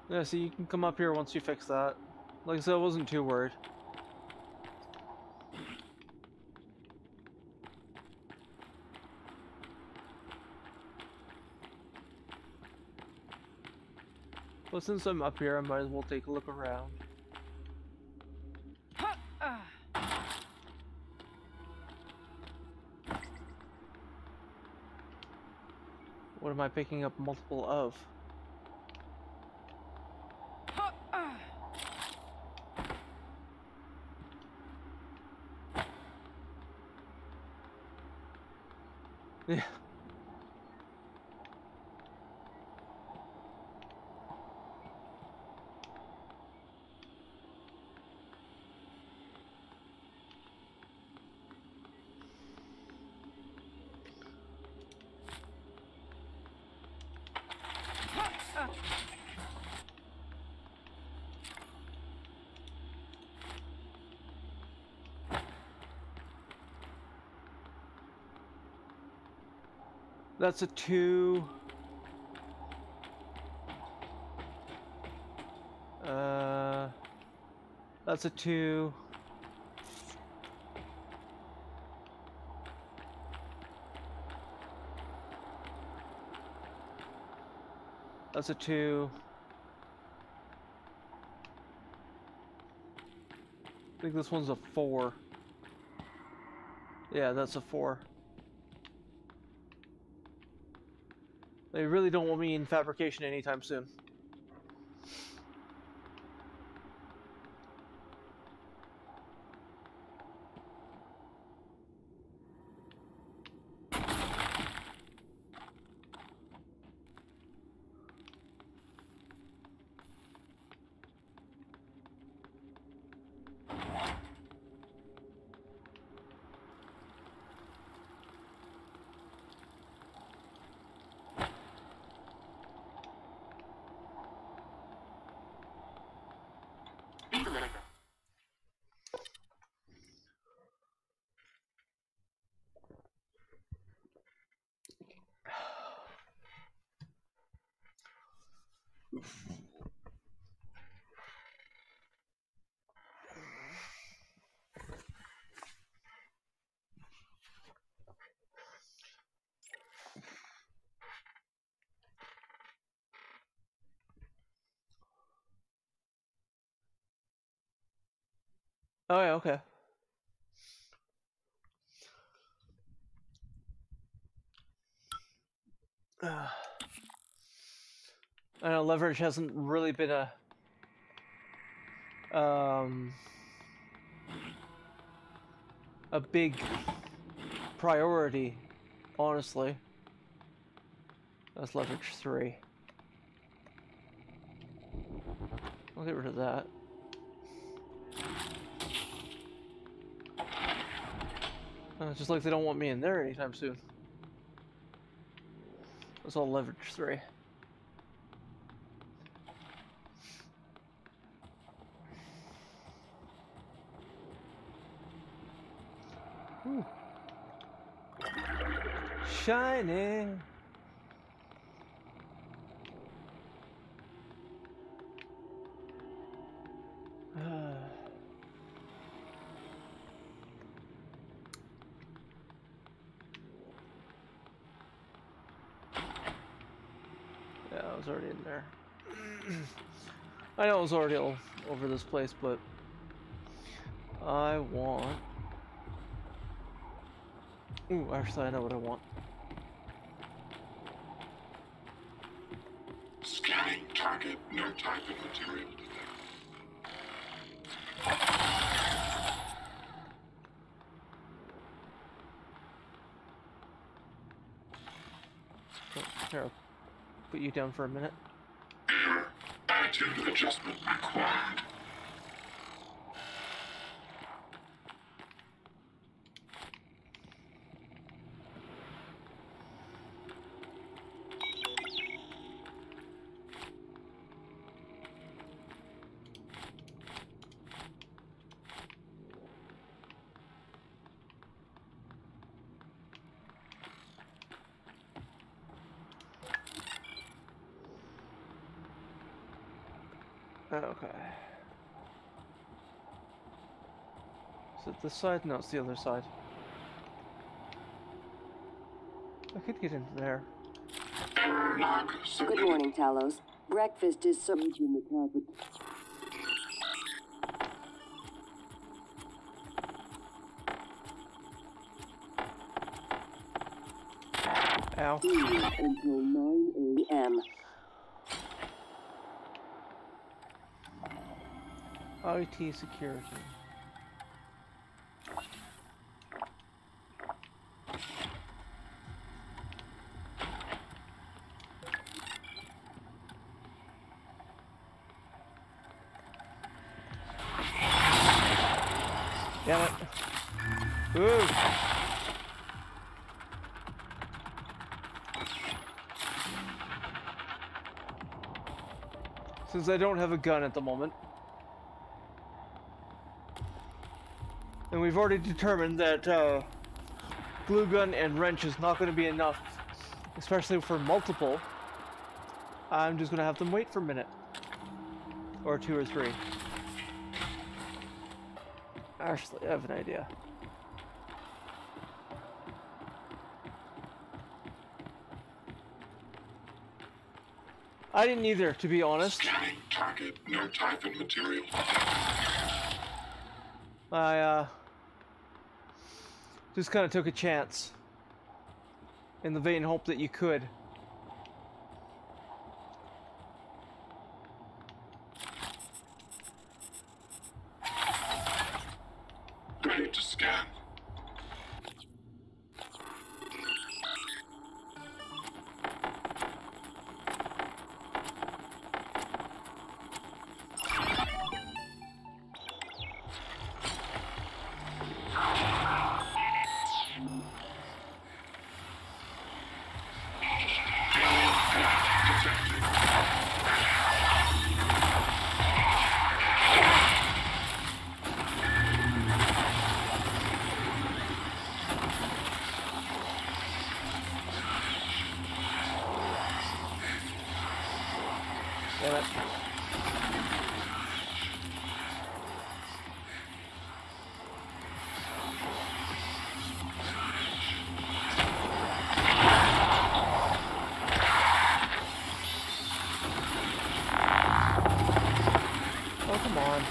Yeah, so you can come up here once you fix that. Like I said, I wasn't too worried. But since I'm up here, I might as well take a look around. What am I picking up multiple of? Yeah. That's a two. Uh, that's a two. That's a two. I think this one's a four. Yeah, that's a four. They really don't want me in fabrication anytime soon. Oh yeah, okay. Uh, I know leverage hasn't really been a um a big priority, honestly. That's leverage three. I'll get rid of that. Uh, just like they don't want me in there anytime soon. That's all leverage three. Ooh. Shiny. Yeah, I was already in there. I know I was already all over this place, but I want... Ooh, actually I know what I want. Scanning target, no type of material detected. Oh, here, I'll put you down for a minute. Error. Attitude adjustment required. Okay. Is it this side? No, it's the other side. I could get into there. Good morning, Talos. Breakfast is served in the cabin. Ow. Until nine A M I T security. Damn it. Ooh. Since I don't have a gun at the moment. And we've already determined that uh, glue gun and wrench is not going to be enough, especially for multiple. I'm just going to have them wait for a minute. Or two or three. Actually, I have an idea. I didn't either, to be honest. Scanning target, no type and material. I uh, just kind of took a chance in the vain hope that you could. Ready to scan. Damn it. Oh, come on.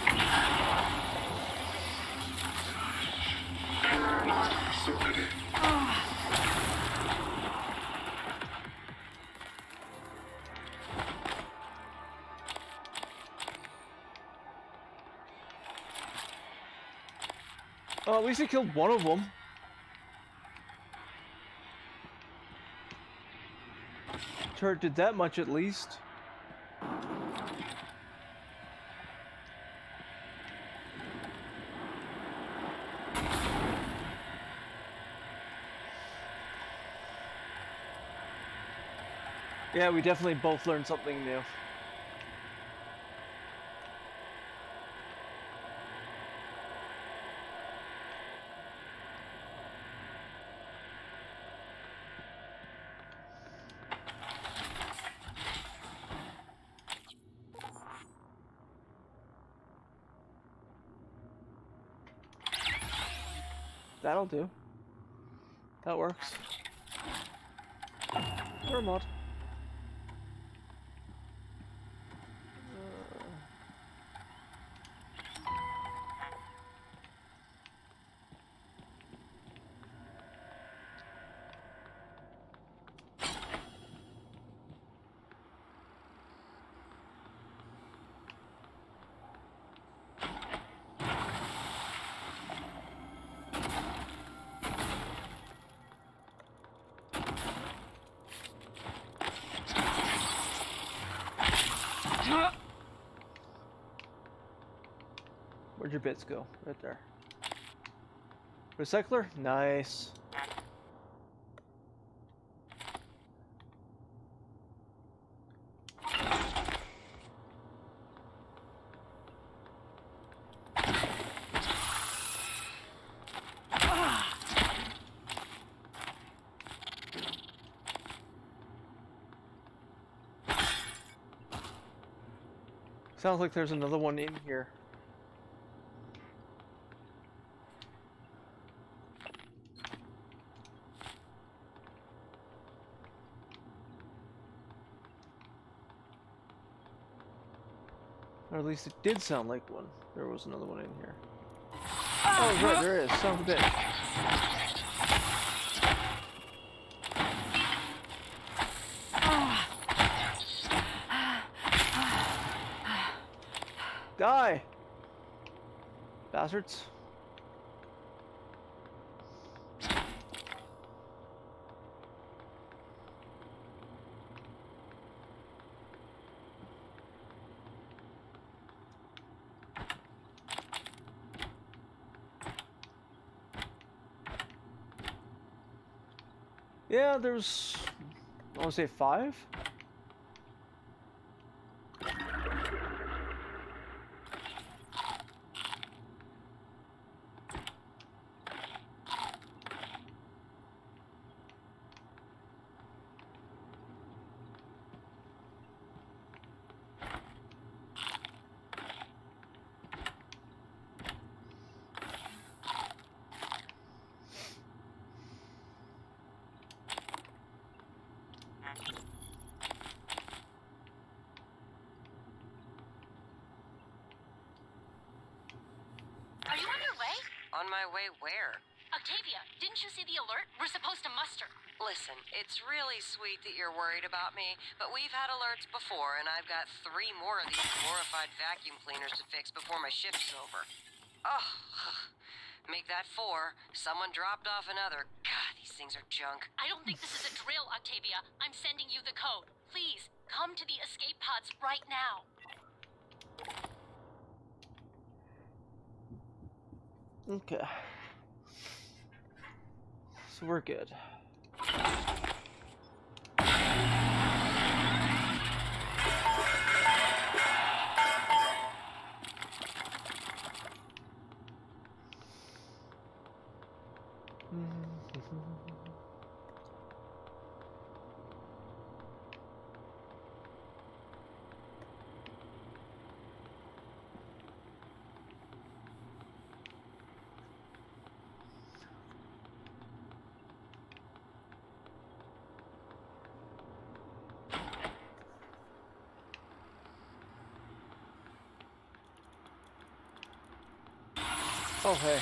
Submitted. Oh, at least I killed one of them. Turret did that much at least. Yeah, we definitely both learned something new. That'll do. That works. Or mod. Where'd your bits go? Right there. Recycler? Nice. Sounds like there's another one in here. Or at least it did sound like one. There was another one in here. Oh, right, there is. Son of a bitch. Die! Bastards. Yeah, there's, I want to say five? On my way where? Octavia, didn't you see the alert? We're supposed to muster. Listen, it's really sweet that you're worried about me, but we've had alerts before, and I've got three more of these glorified vacuum cleaners to fix before my shift is over. Oh, make that four. Someone dropped off another. God, these things are junk. I don't think this is a drill, Octavia. I'm sending you the code. Please, come to the escape pods right now. Okay. So we're good. Oh, hey.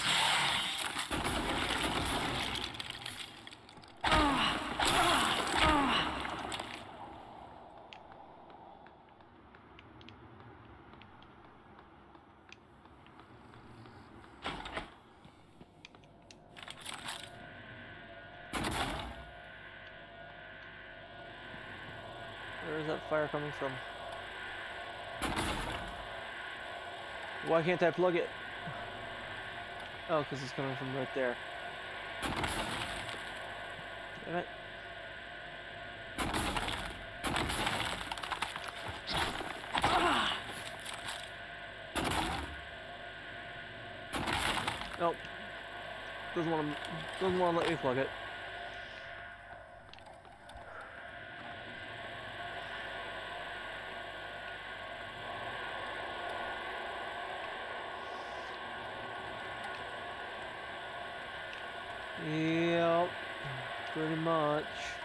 Where is that fire coming from? Why can't I plug it? Oh, because it's coming from right there. Damn it. Nope. Doesn't want to. Doesn't want to let me plug it. Yep, pretty much.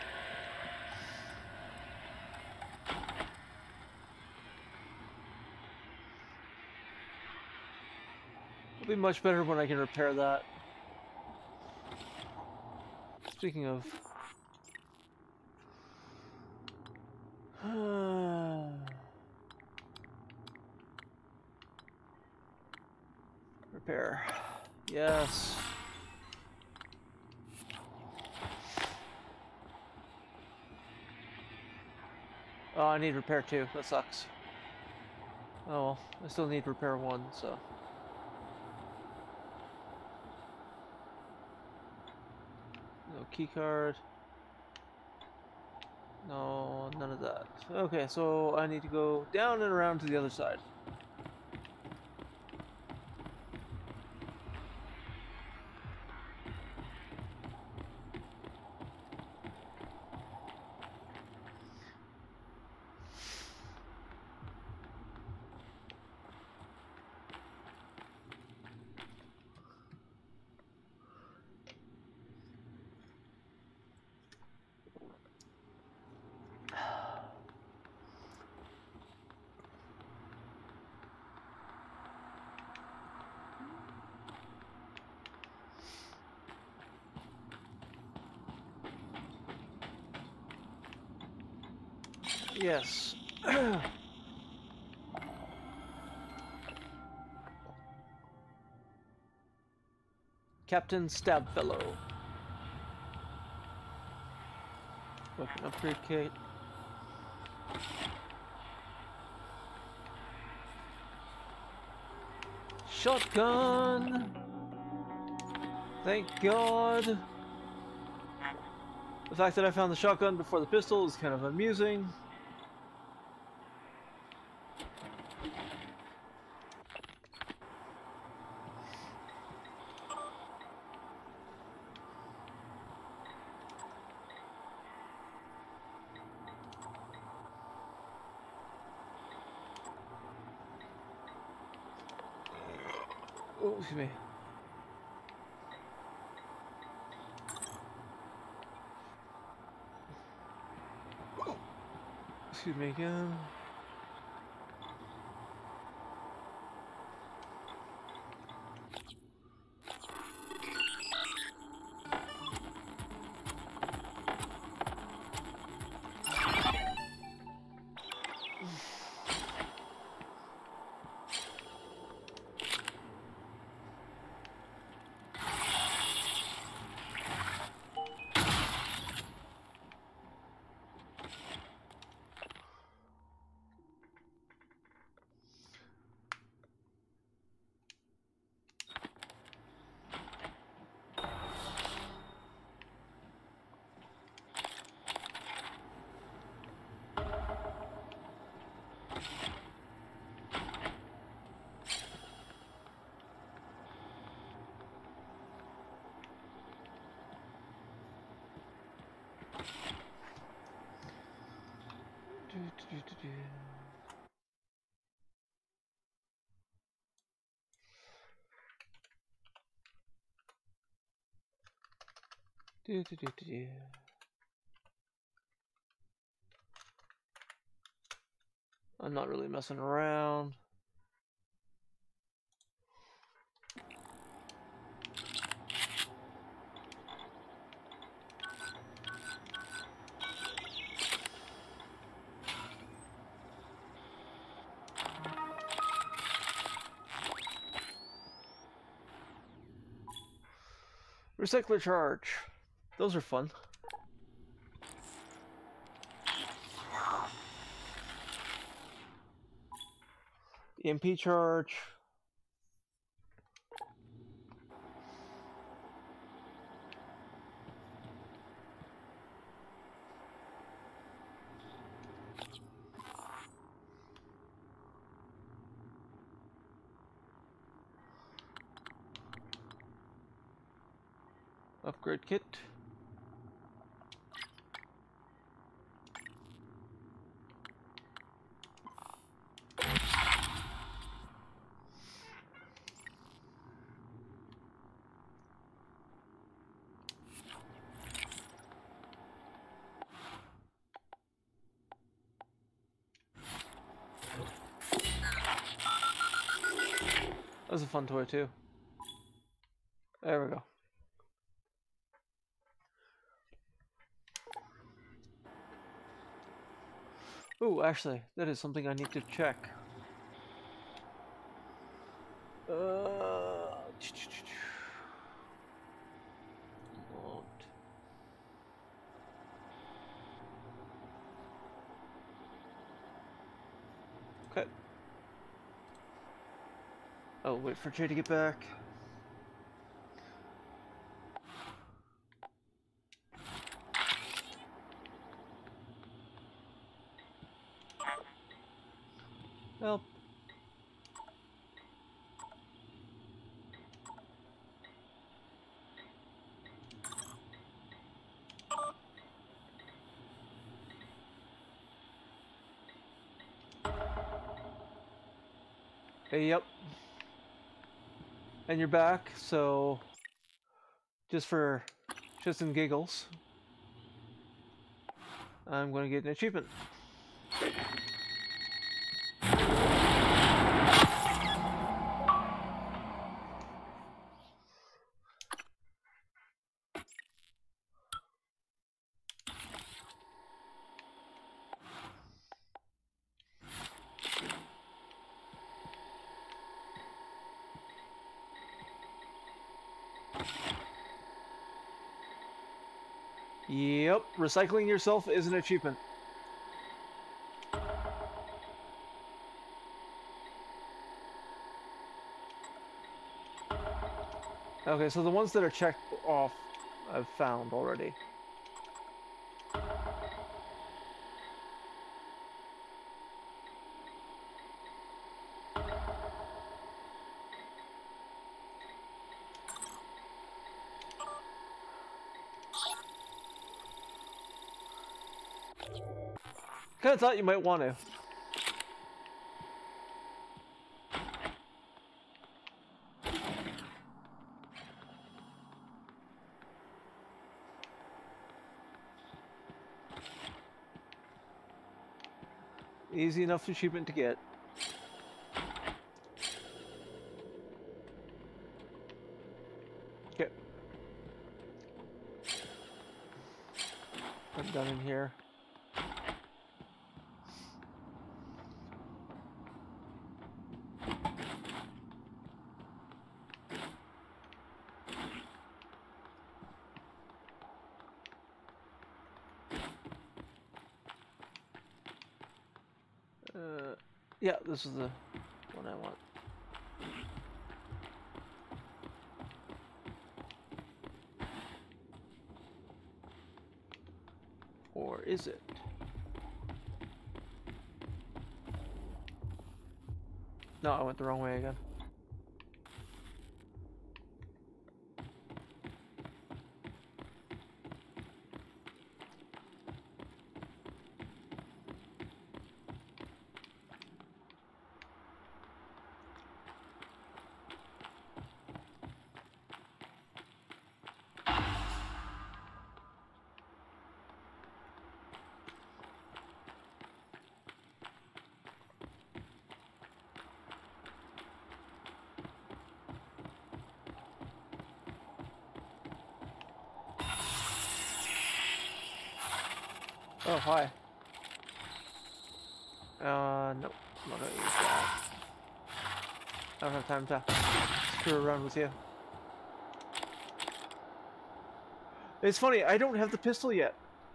It'll be much better when I can repair that. Speaking of... repair. Yes. Oh, I need repair too. That sucks. Oh well, I still need repair one, so. No key card. No, none of that. Okay, so I need to go down and around to the other side. Yes. Captain Stabfellow. Weapon upgrade kit. Shotgun! Thank God! The fact that I found the shotgun before the pistol is kind of amusing. Oh, excuse me. Excuse me again. Do, do, do, do. Do, do, do, do, do. I'm not really messing around. Recycler charge. Those are fun. E M P charge. Upgrade kit. That was a fun toy too. There we go. Oh, actually, that is something I need to check. Uh, okay. Oh, wait for Jay to get back. Help. Hey, yep. And you're back, so just for shits and giggles, I'm going to get an achievement. Yep, recycling yourself is an achievement. Okay, so the ones that are checked off, I've found already. Kinda thought you might want to. Easy enough achievement to get. Okay. I'm done in here. Uh, yeah, this is the one I want. Or is it? No, I went the wrong way again. Oh, hi. Uh, nope. I'm not gonna use that. I don't have time to screw around with you. It's funny, I don't have the pistol yet.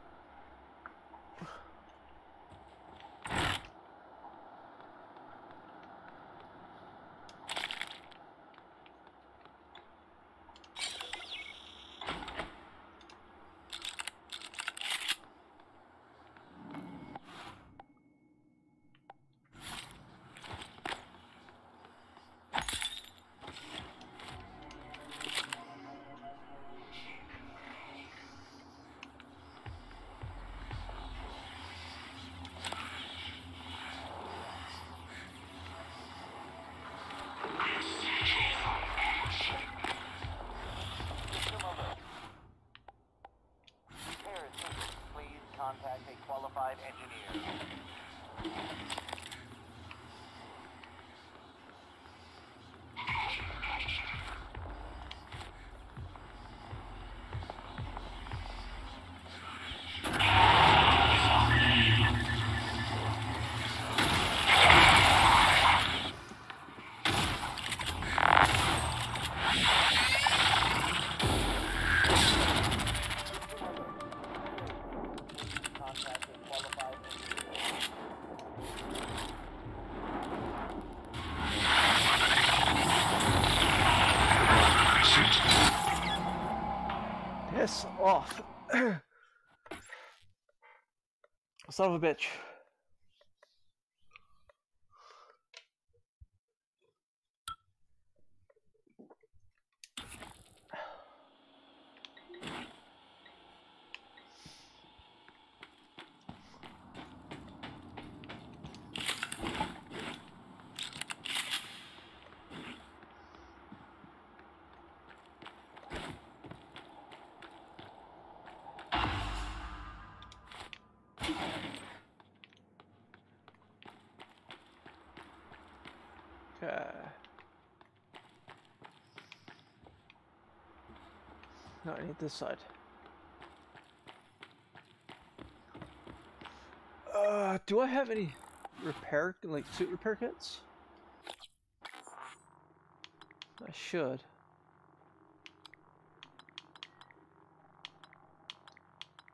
Contact a qualified engineer. Piss off. Son of a bitch. Okay. No, I need this side. Uh, do I have any repair, like suit repair kits? I should.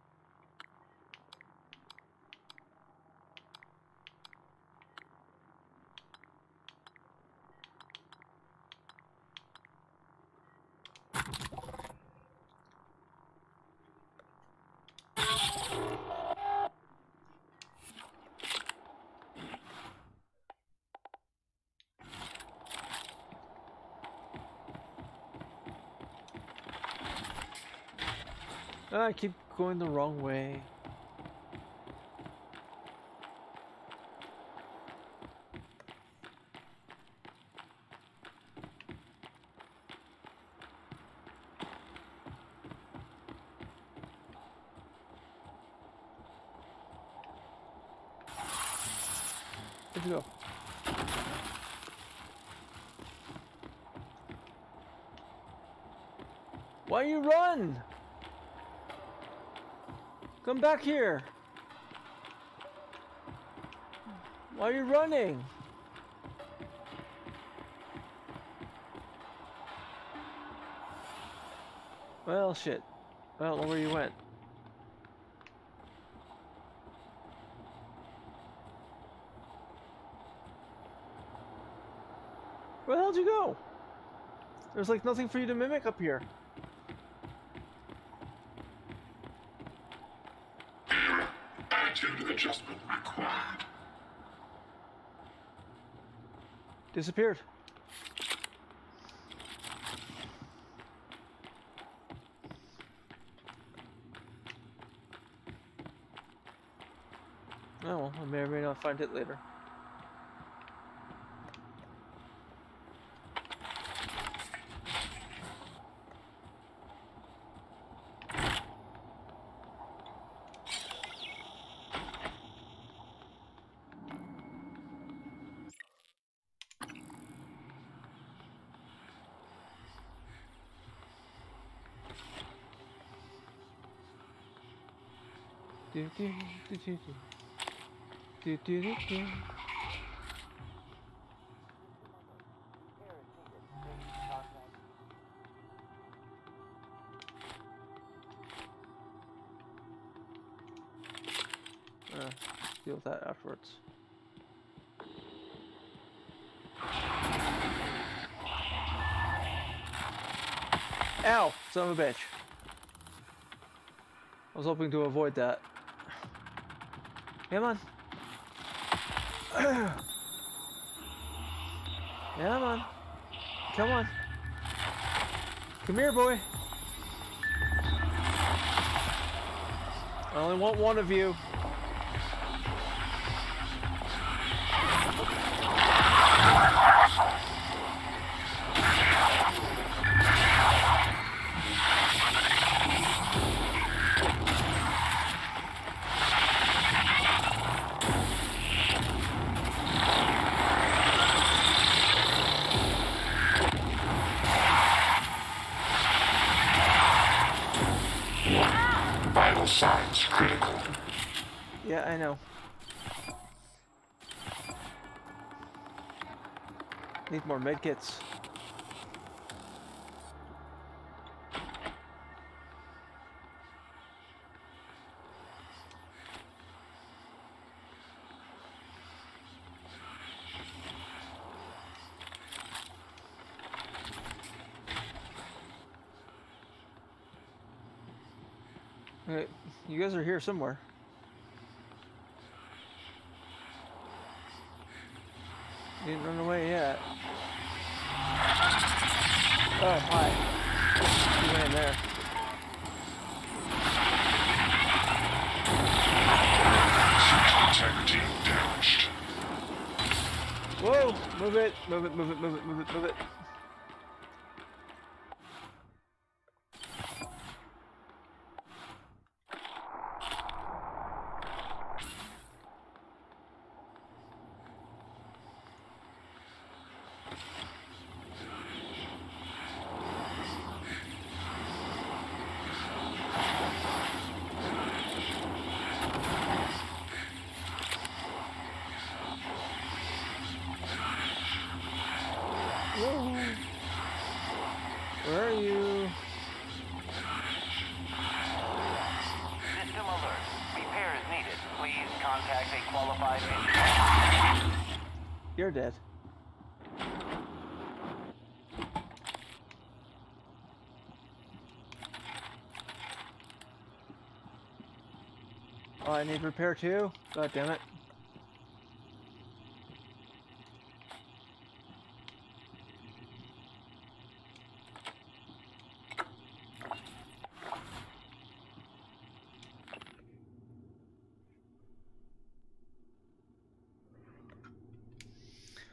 Ah, I keep going the wrong way. Where'd you go? Why you run? Come back here. Why are you running? Well, shit. I don't know where you went. Where the hell did you go? There's like nothing for you to mimic up here. Attitude adjustment required. Disappeared. Oh, well, I may or may not find it later. Do do do do do do do do do. Uh, deal with that afterwards. Ow! Son of a bitch. I was hoping to avoid that. Come on. Come on. Come on. Come here, boy. I only want one of you. Vital signs critical. Yeah, I know. Need more medkits. Okay, you guys are here somewhere. You didn't run away yet. Oh, hi. You went in there. Integrity damaged. Whoa! Move it, move it, move it, move it, move it, move it. Whoa. Where are you? System alert. Repair is needed. Please contact a qualified engineer. You're dead. Oh, I need repair too? God damn it.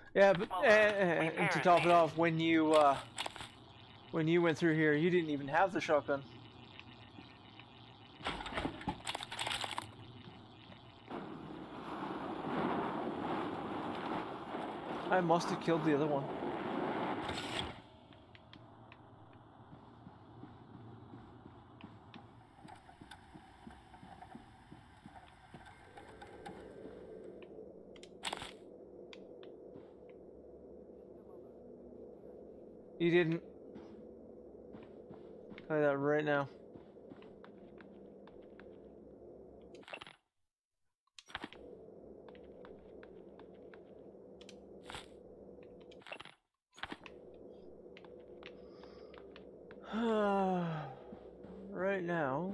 Yeah, but uh, and to top it off, when you uh, when you went through here, you didn't even have the shotgun. I must have killed the other one. You didn't. Tell you that right now. Right now.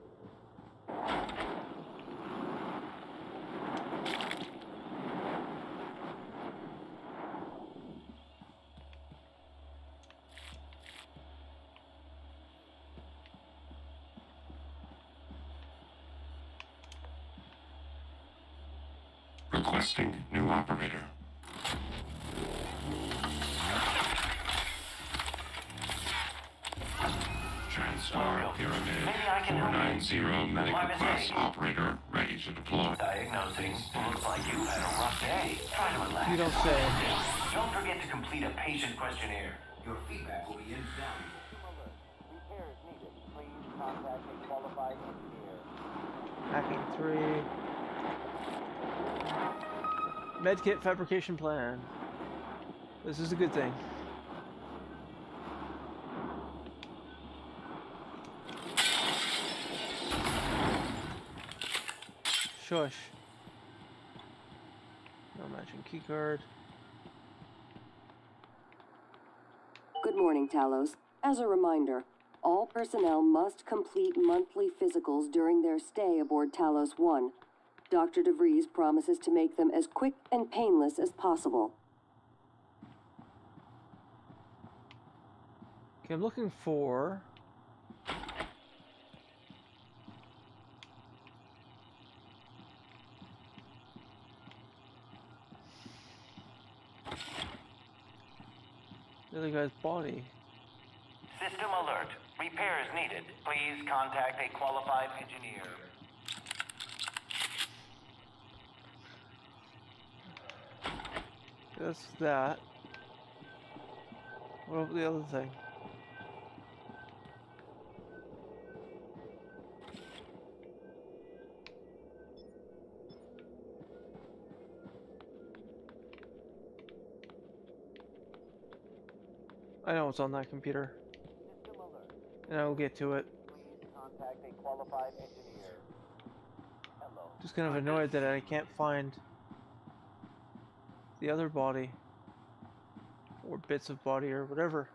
Requesting new operator. TranStar Pyramid four nine zero medical class operator ready to deploy. Diagnosing. Looks like you've had a rough day. Try to relax. You don't say. Don't forget to complete a patient questionnaire. Your feedback will be invaluable. Repairs needed. Please contact a qualified engineer. Hacking three. Medkit fabrication plan. This is a good thing. Shush. No matching keycard. Good morning, Talos. As a reminder, all personnel must complete monthly physicals during their stay aboard Talos one. Doctor DeVries promises to make them as quick and painless as possible. Okay, I'm looking for... the other guy's body. System alert. Repairs needed. Please contact a qualified engineer. That's that. What about the other thing? I know it's on that computer. And I will get to it. Please contact a qualified engineer. Hello. Just kind of annoyed that I can't find the other body. Or bits of body or whatever.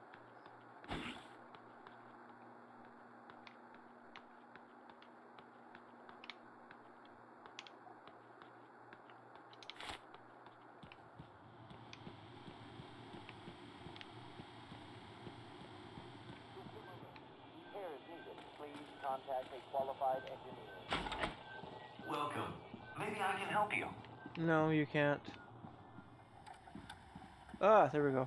Contact a qualified engineer. Welcome. Maybe I can help you. No, you can't. Ah, there we go.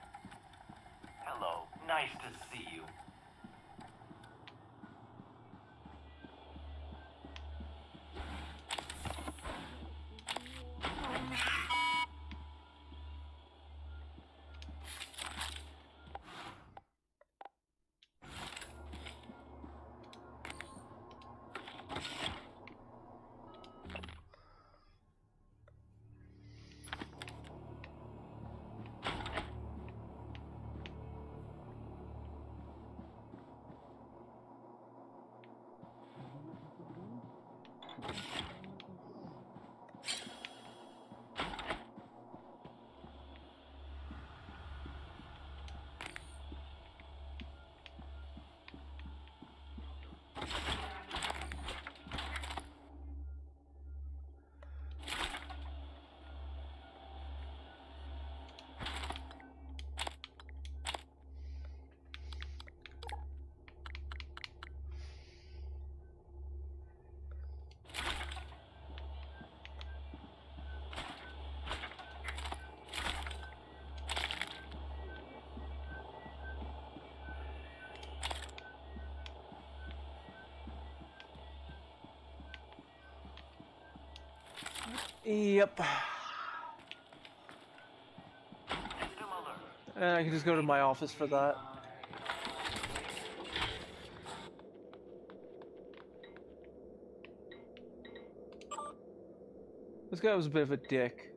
Hello. Nice to see you. Yep. And I can just go to my office for that. This guy was a bit of a dick.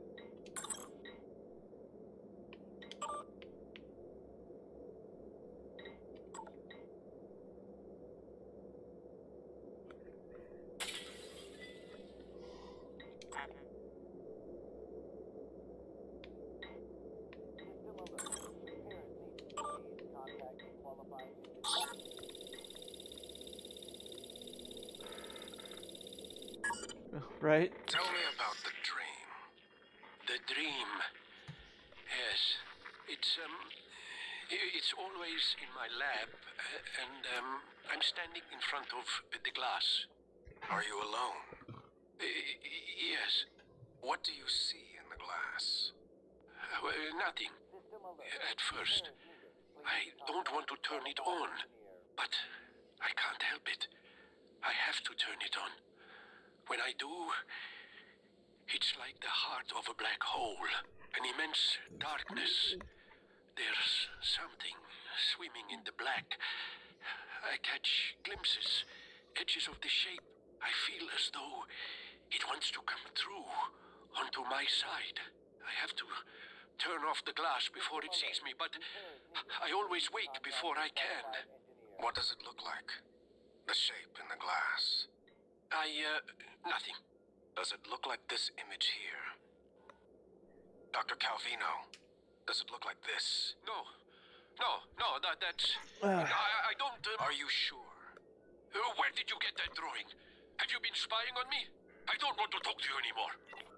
Right? Tell me about the dream. The dream. Yes. It's, um... It's always in my lab, uh, and, um... I'm standing in front of the glass. Are you alone? Uh, yes. What do you see in the glass? Uh, well, nothing. At first. I don't want to turn it on, but I can't help it. I have to turn it on. When I do, it's like the heart of a black hole, an immense darkness. There's something swimming in the black. I catch glimpses, edges of the shape. I feel as though it wants to come through onto my side. I have to turn off the glass before it sees me, but I always wake before I can. What does it look like? The shape in the glass? I, uh, nothing. Does it look like this image here? Doctor Calvino, does it look like this? No. No, no, that, that's... I, I don't... Uh, Are you sure? Uh, where did you get that drawing? Have you been spying on me? I don't want to talk to you anymore.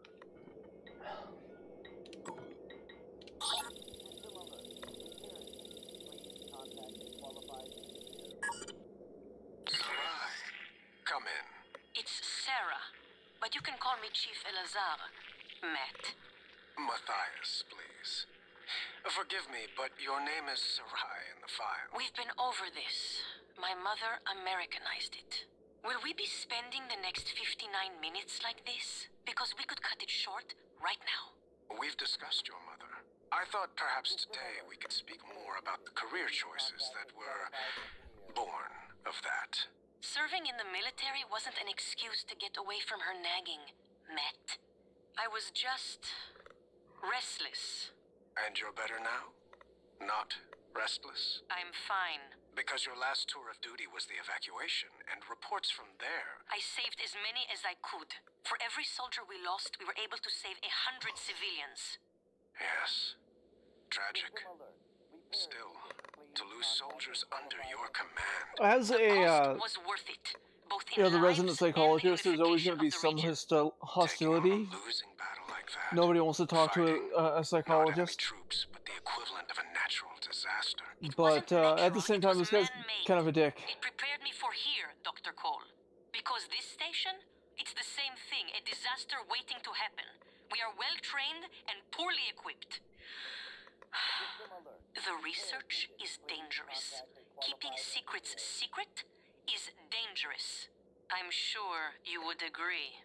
Sarai, come in. It's Sarah, but you can call me Chief Elazar. Matt. Matthias, please. Forgive me, but your name is Sarai in the file. We've been over this. My mother Americanized it. Will we be spending the next fifty-nine minutes like this? Because we could cut it short right now. We've discussed your mother. I thought perhaps today we could speak more about the career choices that were born of that. Serving in the military wasn't an excuse to get away from her nagging, Matt. I was just... restless. And you're better now? Not restless? I'm fine. Because your last tour of duty was the evacuation, and reports from there... I saved as many as I could. For every soldier we lost, we were able to save a hundred civilians. Yes. Tragic. Still, to lose soldiers under your command... As a, uh... was worth it. Both in you know, the lives resident psychologist, and the there's always going to be unification some of the hostil hostility. Losing battle like that. Nobody wants to talk Fighting, to a, a psychologist. Not enemy troops, but the equivalent of a natural disaster. But uh, at the same time, this guy's kind of a dick. It prepared me for here, Doctor Cole. Because this station, it's the same thing, a disaster waiting to happen. We are well trained and poorly equipped. The research is dangerous. Keeping secrets secret is dangerous. I'm sure you would agree.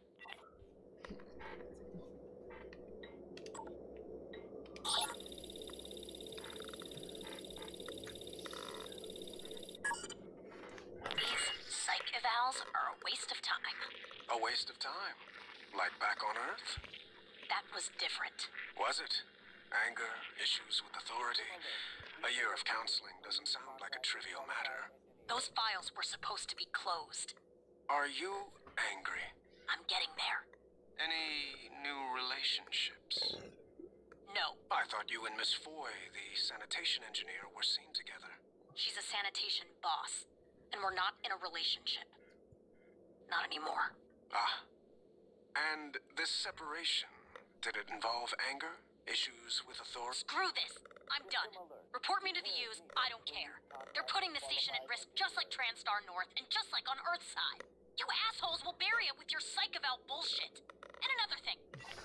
These psych evals are a waste of time. A waste of time? Like back on Earth? That was different. Was it? Anger, issues with authority. A year of counseling doesn't sound like a trivial matter. Those files were supposed to be closed. Are you angry? I'm getting there. Any new relationships? No. I thought you and Miss Foy, the sanitation engineer, were seen together. She's a sanitation boss, and we're not in a relationship. Not anymore. Ah. And this separation, did it involve anger? Issues with authority? Screw this! I'm done. Report me to the U's, I don't care. They're putting the station at risk just like TranStar North and just like on Earthside. You assholes will bury it with your psych eval bullshit. And another thing.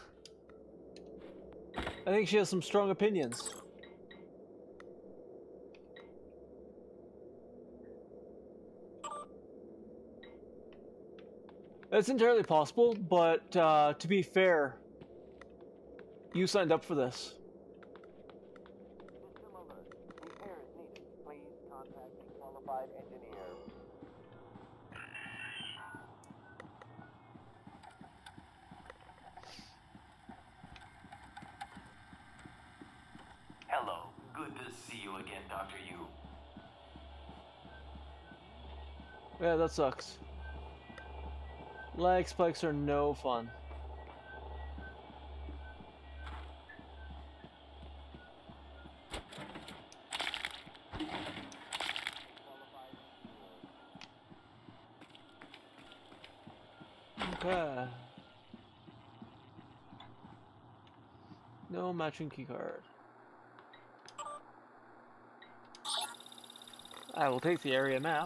I think she has some strong opinions. It's entirely possible, but uh, to be fair, You signed up for this. System alert. Repairs needed. Please contact a qualified engineer. Hello. Good to see you again, Doctor Yu. Yeah, that sucks. Lag spikes are no fun. Okay. No matching keycard. I will take the area map.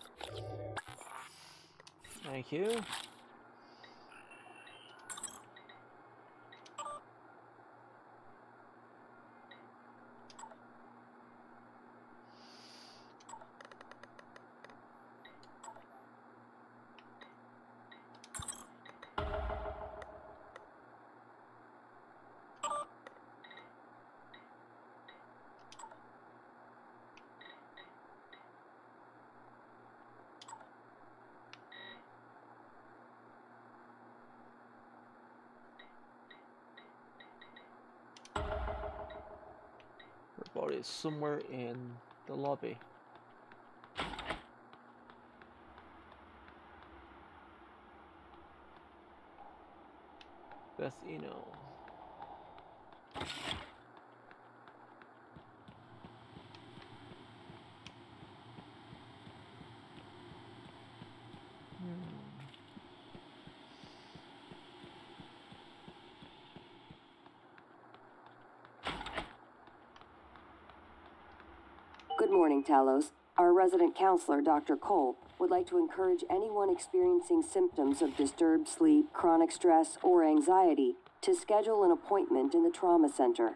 Thank you. Her body is somewhere in the lobby. Beth Eno. Good morning, Talos. Our resident counselor, Doctor Cole, would like to encourage anyone experiencing symptoms of disturbed sleep, chronic stress, or anxiety to schedule an appointment in the trauma center.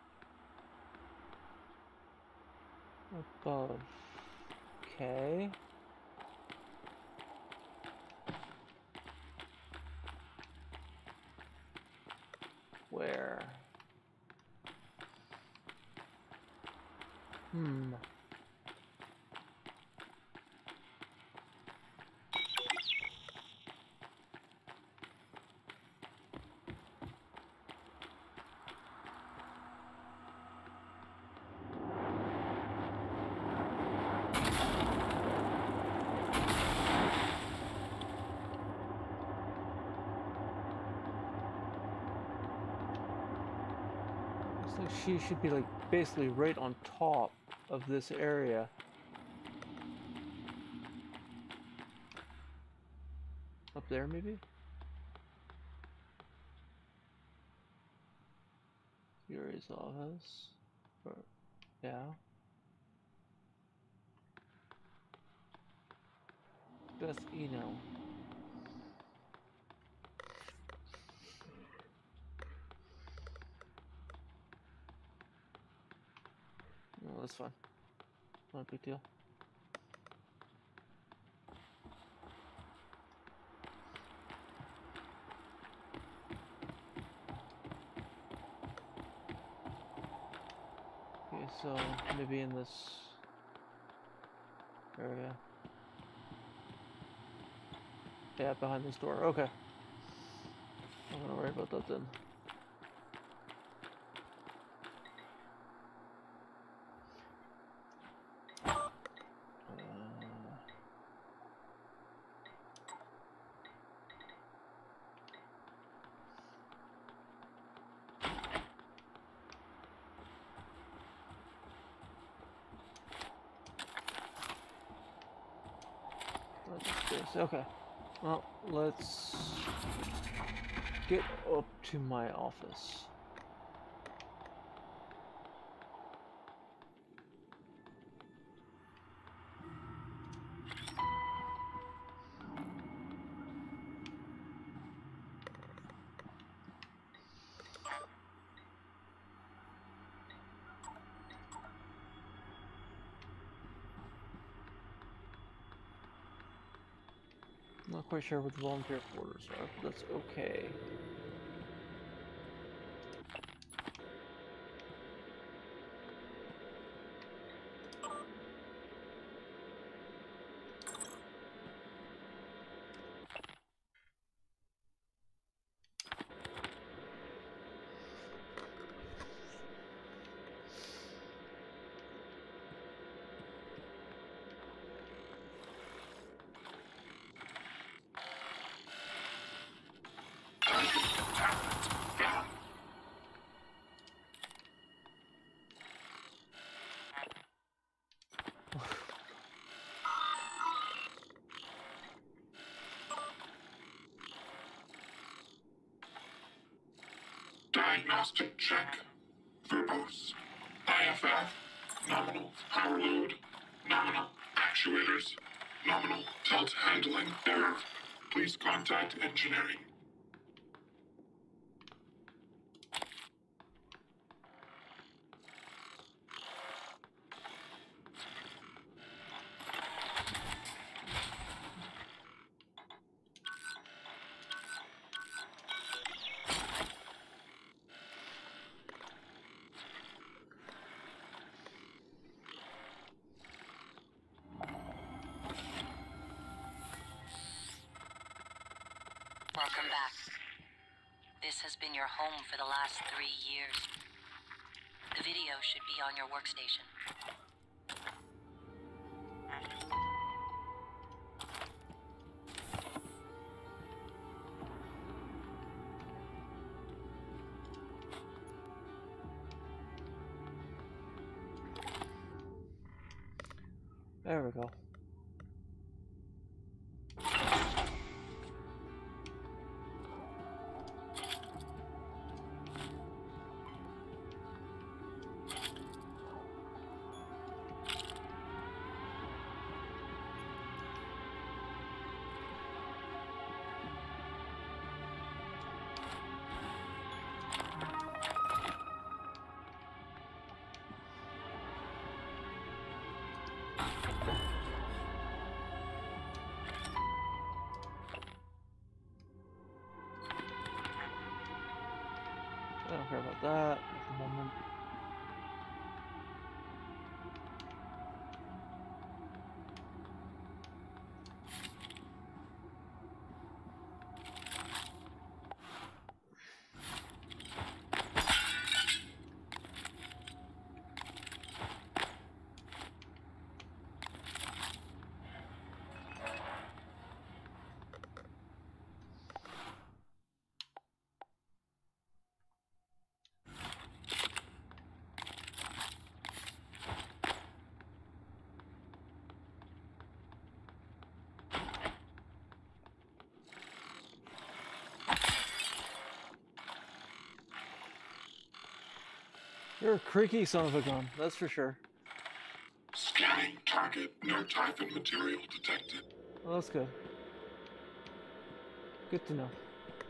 Above. Okay. Where? Hmm. Looks like she should be like basically right on top of this area. Up there, maybe? Yuri's office. Or, yeah. Beth Eno. No, that's fine. Not a big deal. Okay, so maybe in this area. Yeah, behind this door. Okay. I'm gonna worry about that then. Okay, well, let's get up to my office. Not quite sure what the volunteer quarters are, but that's okay. Diagnostic check. Verbose. I F F. Nominal power load. Nominal actuators. Nominal tilt handling error. Please contact engineering. Welcome back. This has been your home for the last three years. The video should be on your workstation. There we go. I don't care about that at the moment. You're a creaky son of a gun, that's for sure. Scanning target. No Typhon material detected. Well, that's good. Good to know.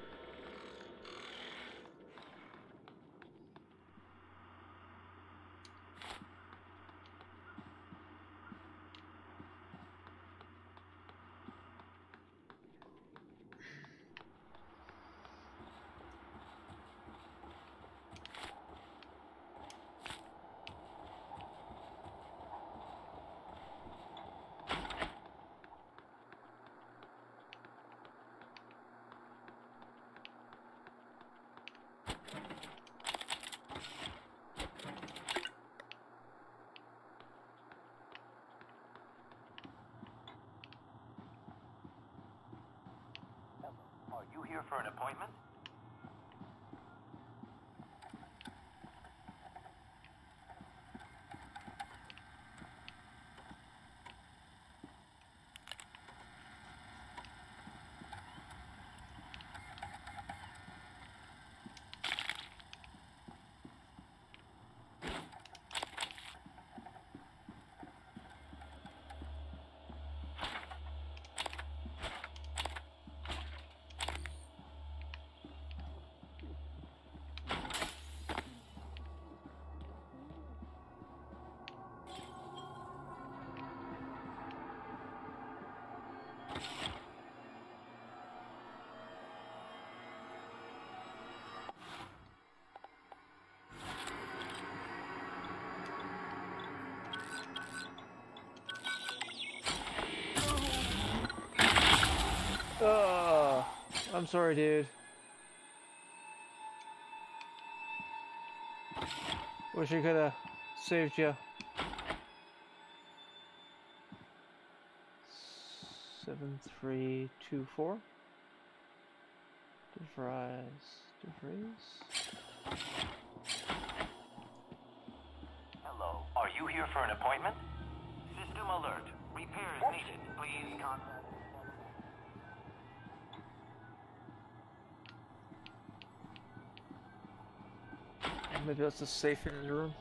Are you here for an appointment? Oh, I'm sorry, dude. Wish I could have saved you. Seven, three, two, four. Devrise, Devries. Hello. Are you here for an appointment? System alert. Repairs needed. Please contact. maybe that's a safe in his room.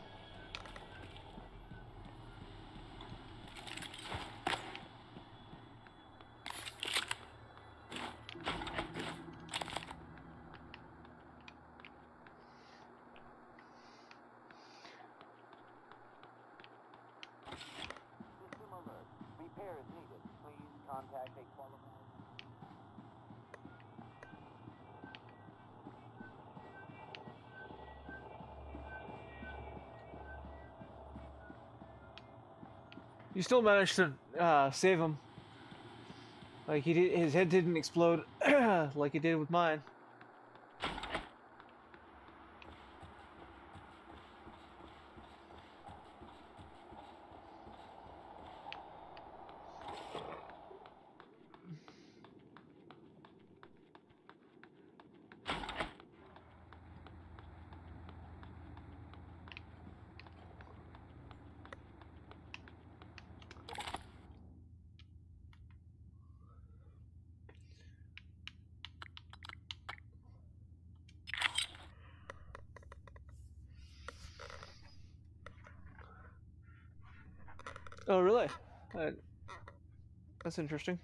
Repair is needed. Please contact a qualified... You still managed to uh, save him. Like he did, his head didn't explode like it did with mine. Oh, really? Uh, that's interesting.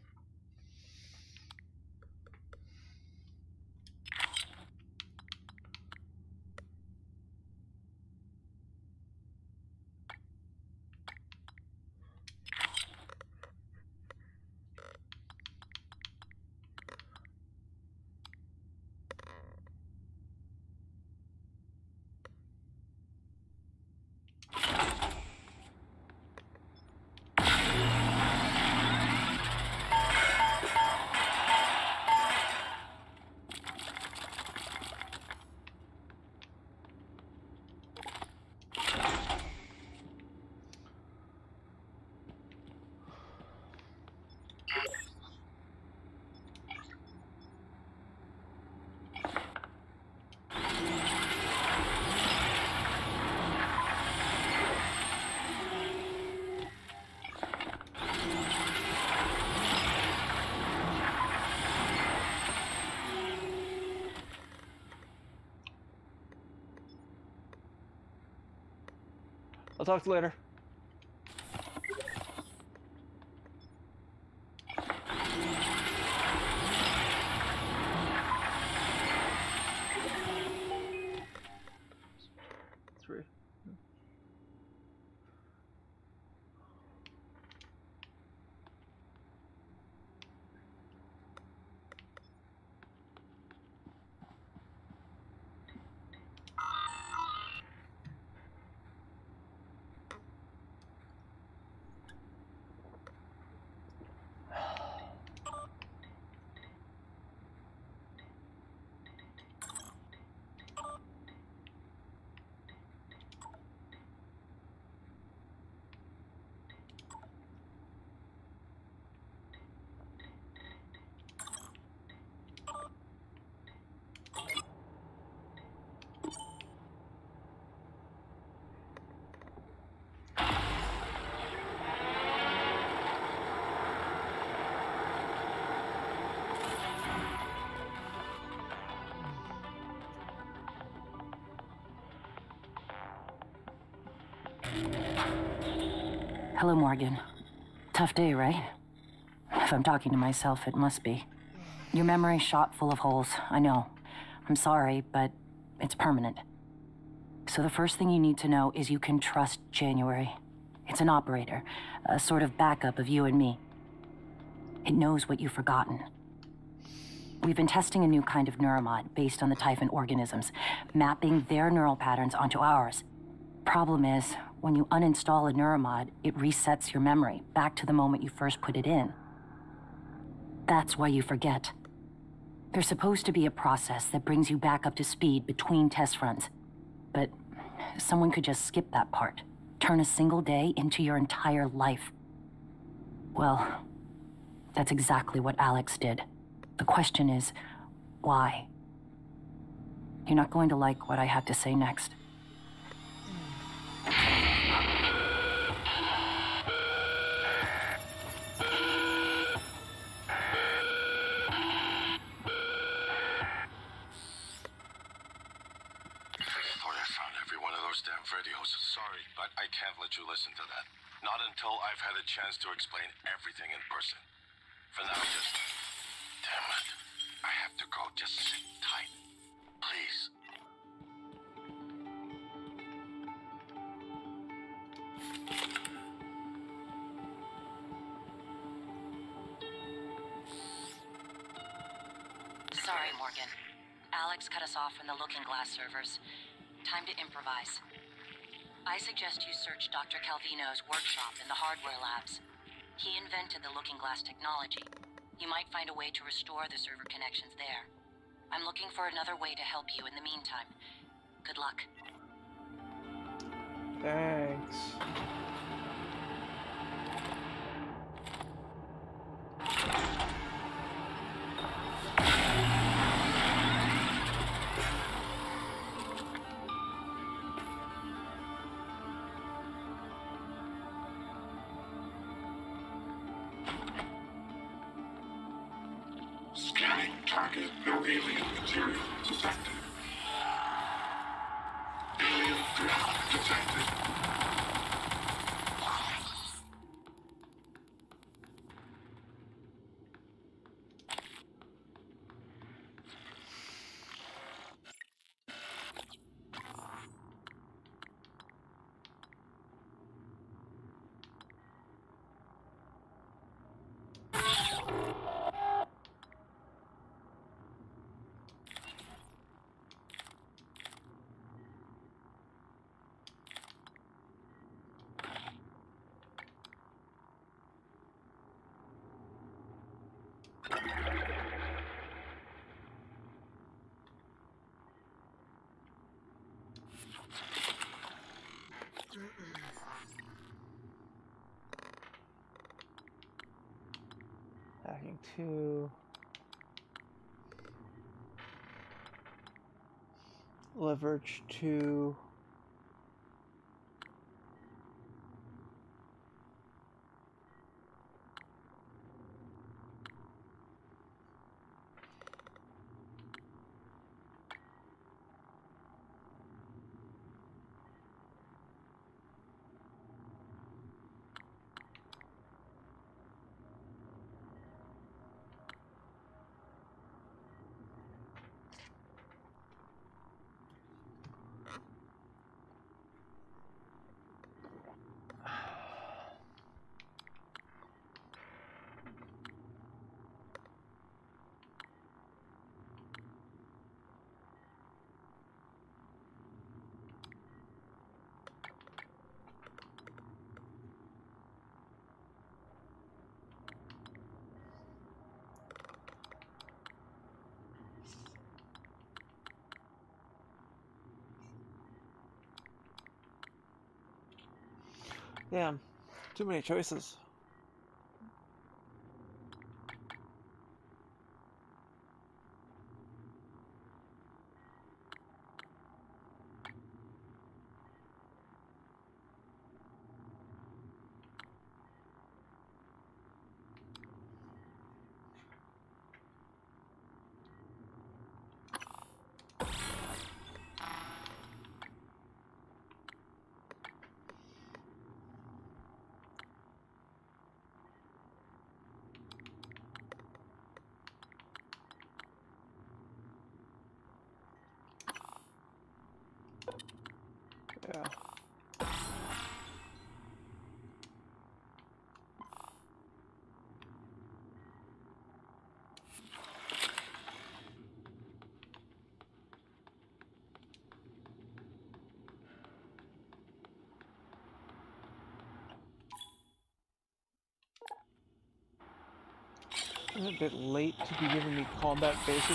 I'll talk to you later. Three. Hello, Morgan. Tough day, right? If I'm talking to myself, it must be. Your memory's shot full of holes, I know. I'm sorry, but it's permanent. So the first thing you need to know is you can trust January. It's an operator, a sort of backup of you and me. It knows what you've forgotten. We've been testing a new kind of neuromod based on the Typhon organisms, mapping their neural patterns onto ours. Problem is, when you uninstall a neuromod, it resets your memory back to the moment you first put it in. That's why you forget. There's supposed to be a process that brings you back up to speed between test runs. But someone could just skip that part, turn a single day into your entire life. Well, that's exactly what Alex did. The question is, why? You're not going to like what I have to say next. I thought I found everyone. sorry, but I can't let you listen to that. Not until I've had a chance to explain everything in person. For now, just... Damn it. I have to go. Just sit tight. Please. Sorry, Morgan. Alex cut us off from the Looking Glass servers. Time to improvise. I suggest you search Doctor Calvino's workshop in the hardware labs. He invented the Looking Glass technology. You might find a way to restore the server connections there. I'm looking for another way to help you in the meantime. Good luck. Thanks. Scanning target. No alien material detected. Alien threat detected. Hacking two. Leverage two. Damn, too many choices. Yeah. Is it a bit late to be giving me combat basics?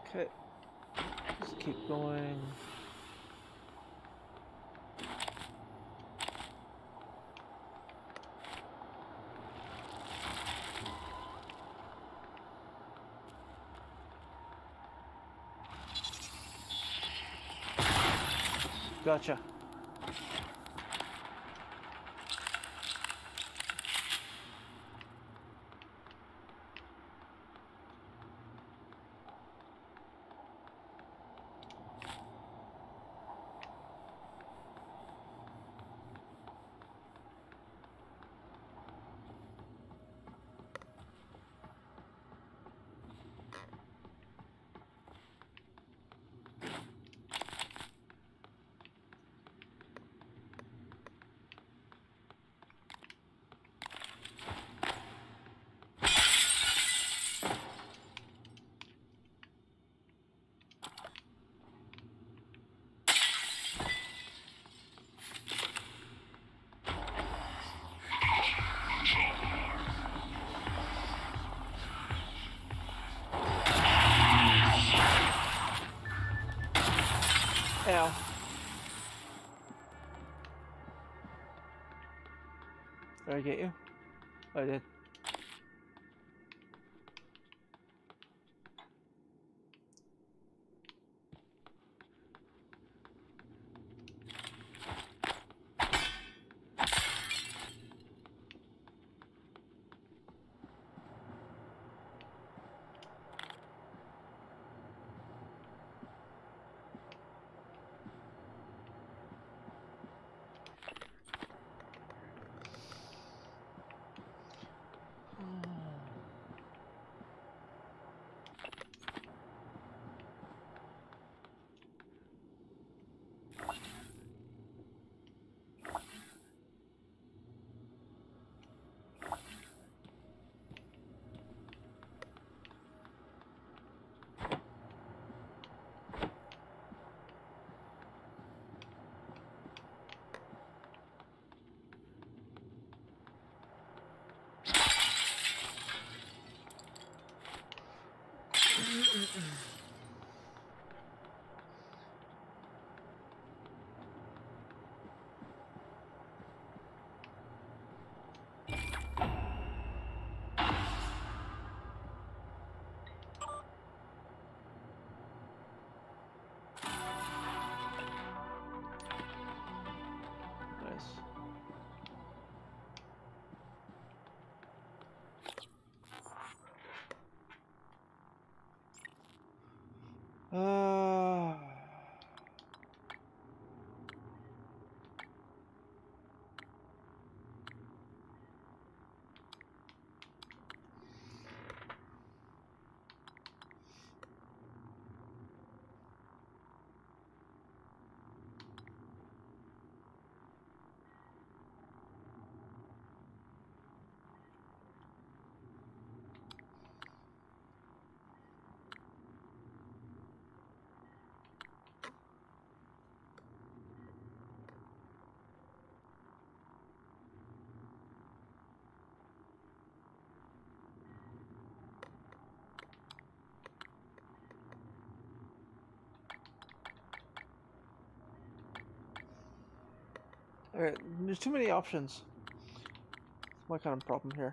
Okay. Let's keep going. Gotcha. Ow. Did I get you? I did. Uh... Alright, there's too many options. That's my kind of problem here.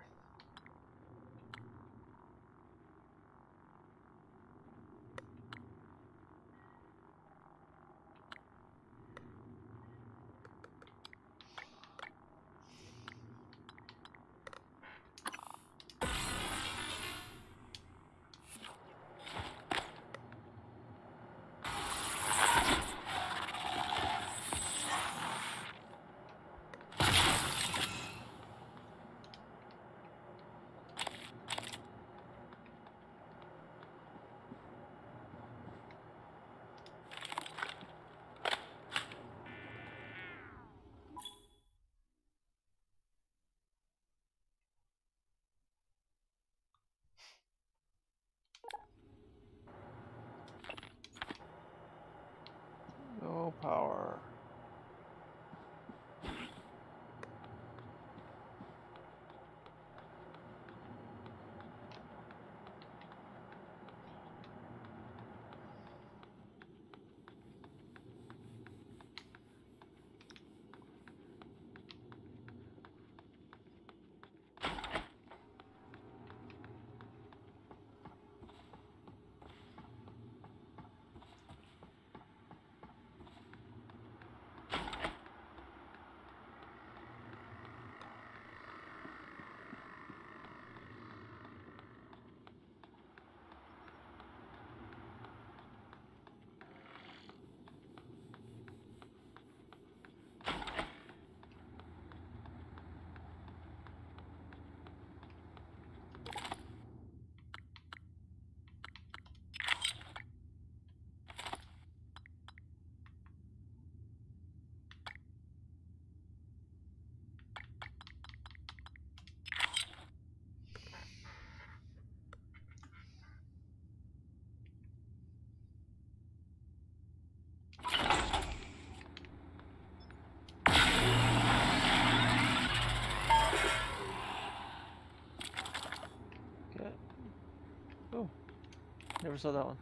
Never saw that one.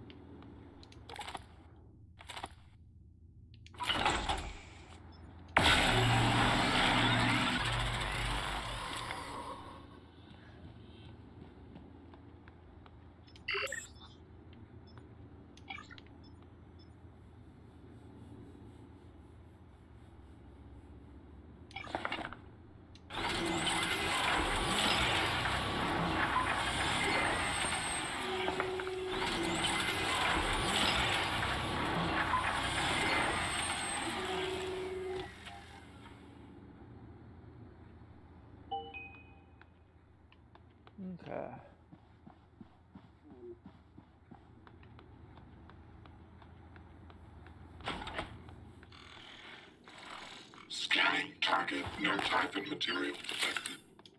Okay. Scanning target, no type and material detected.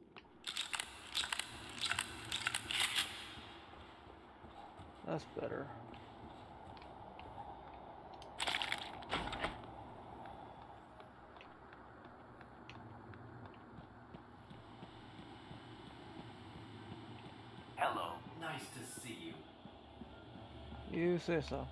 That's better. Hello, nice to see you. You say so.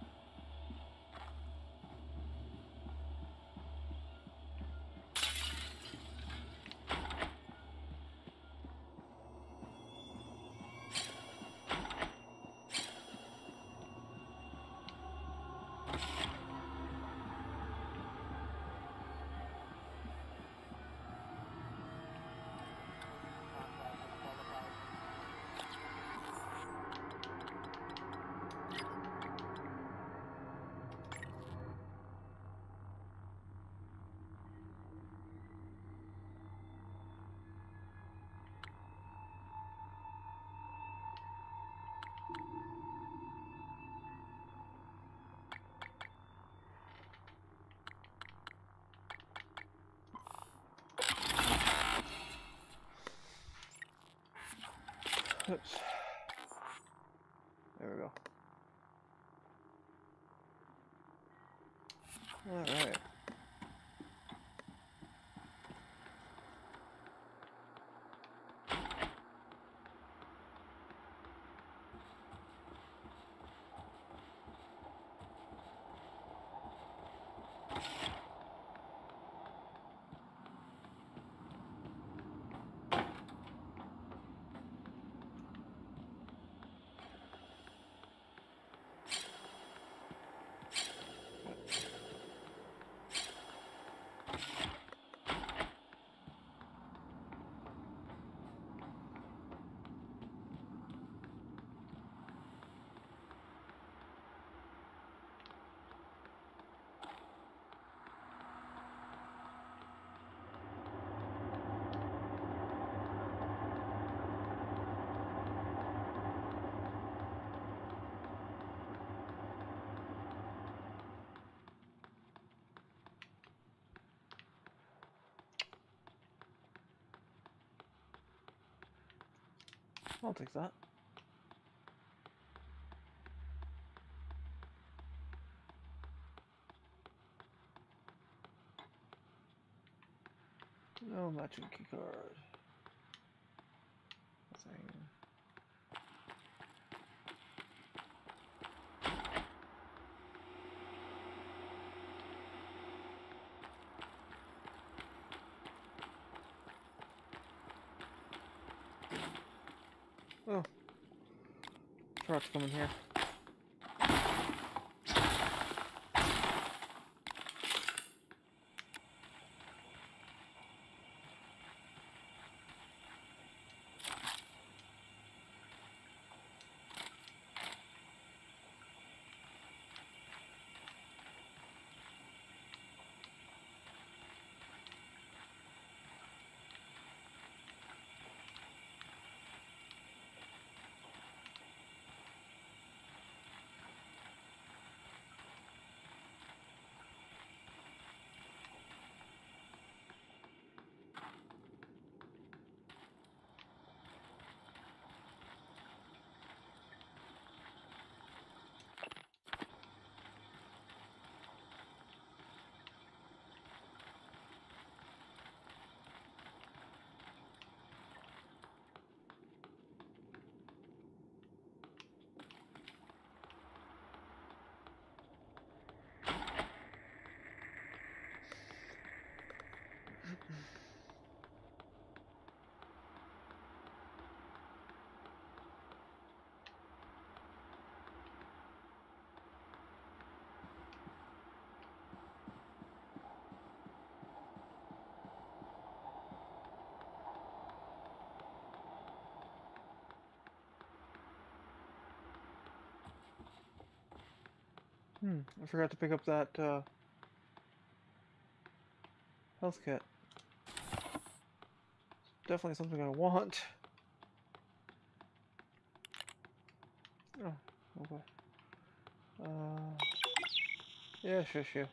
Oops. There we go. All right. I'll take that. No matching key card. Nothing. Oh. Truck's coming here. Hmm, I forgot to pick up that uh, health kit. Definitely something I want. Oh, okay. Uh, yeah, sure, sure.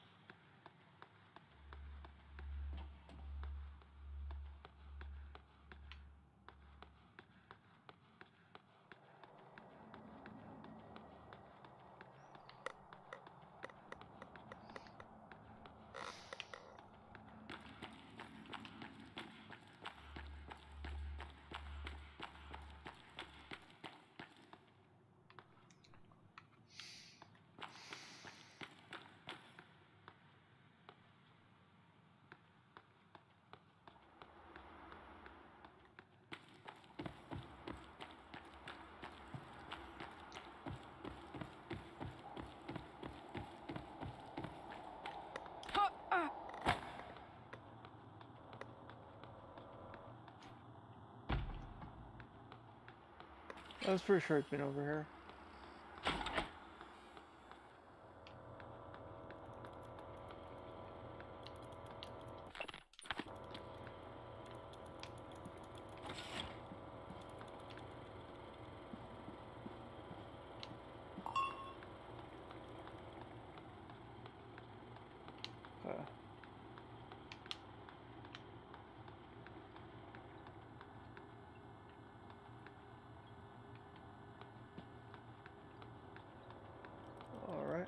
I was pretty sure it's been over here. Okay. All right.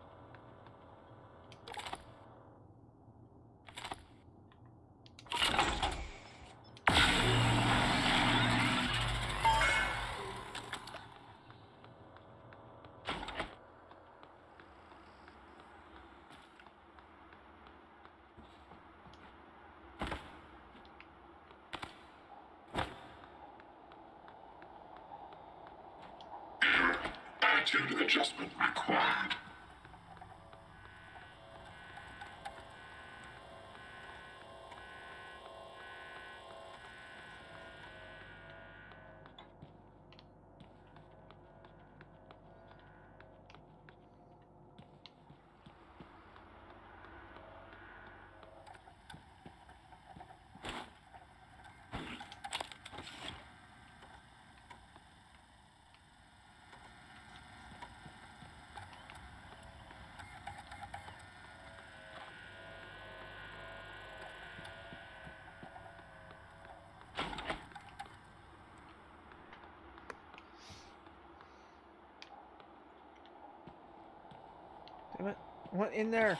Attitude adjustment required. Damn it. What in there?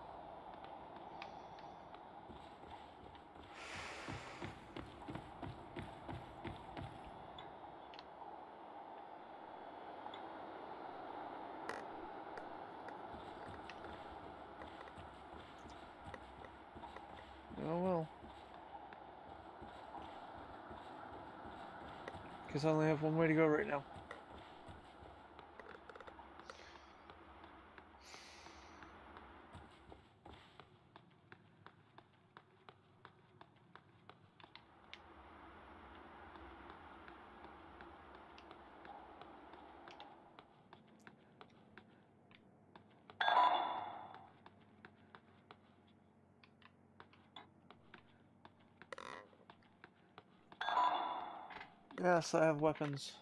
Oh well. Guess I only have one way to go right now. Yes, I have weapons.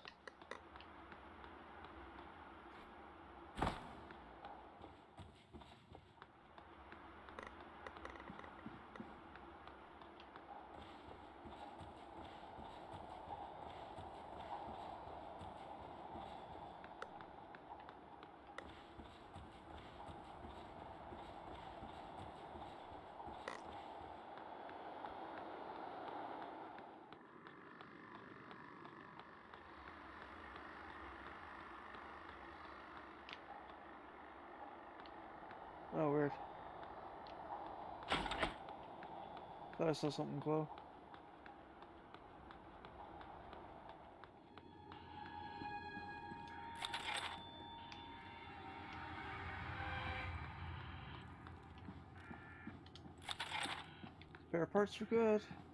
Oh, weird. Thought I saw something glow. Spare parts are good.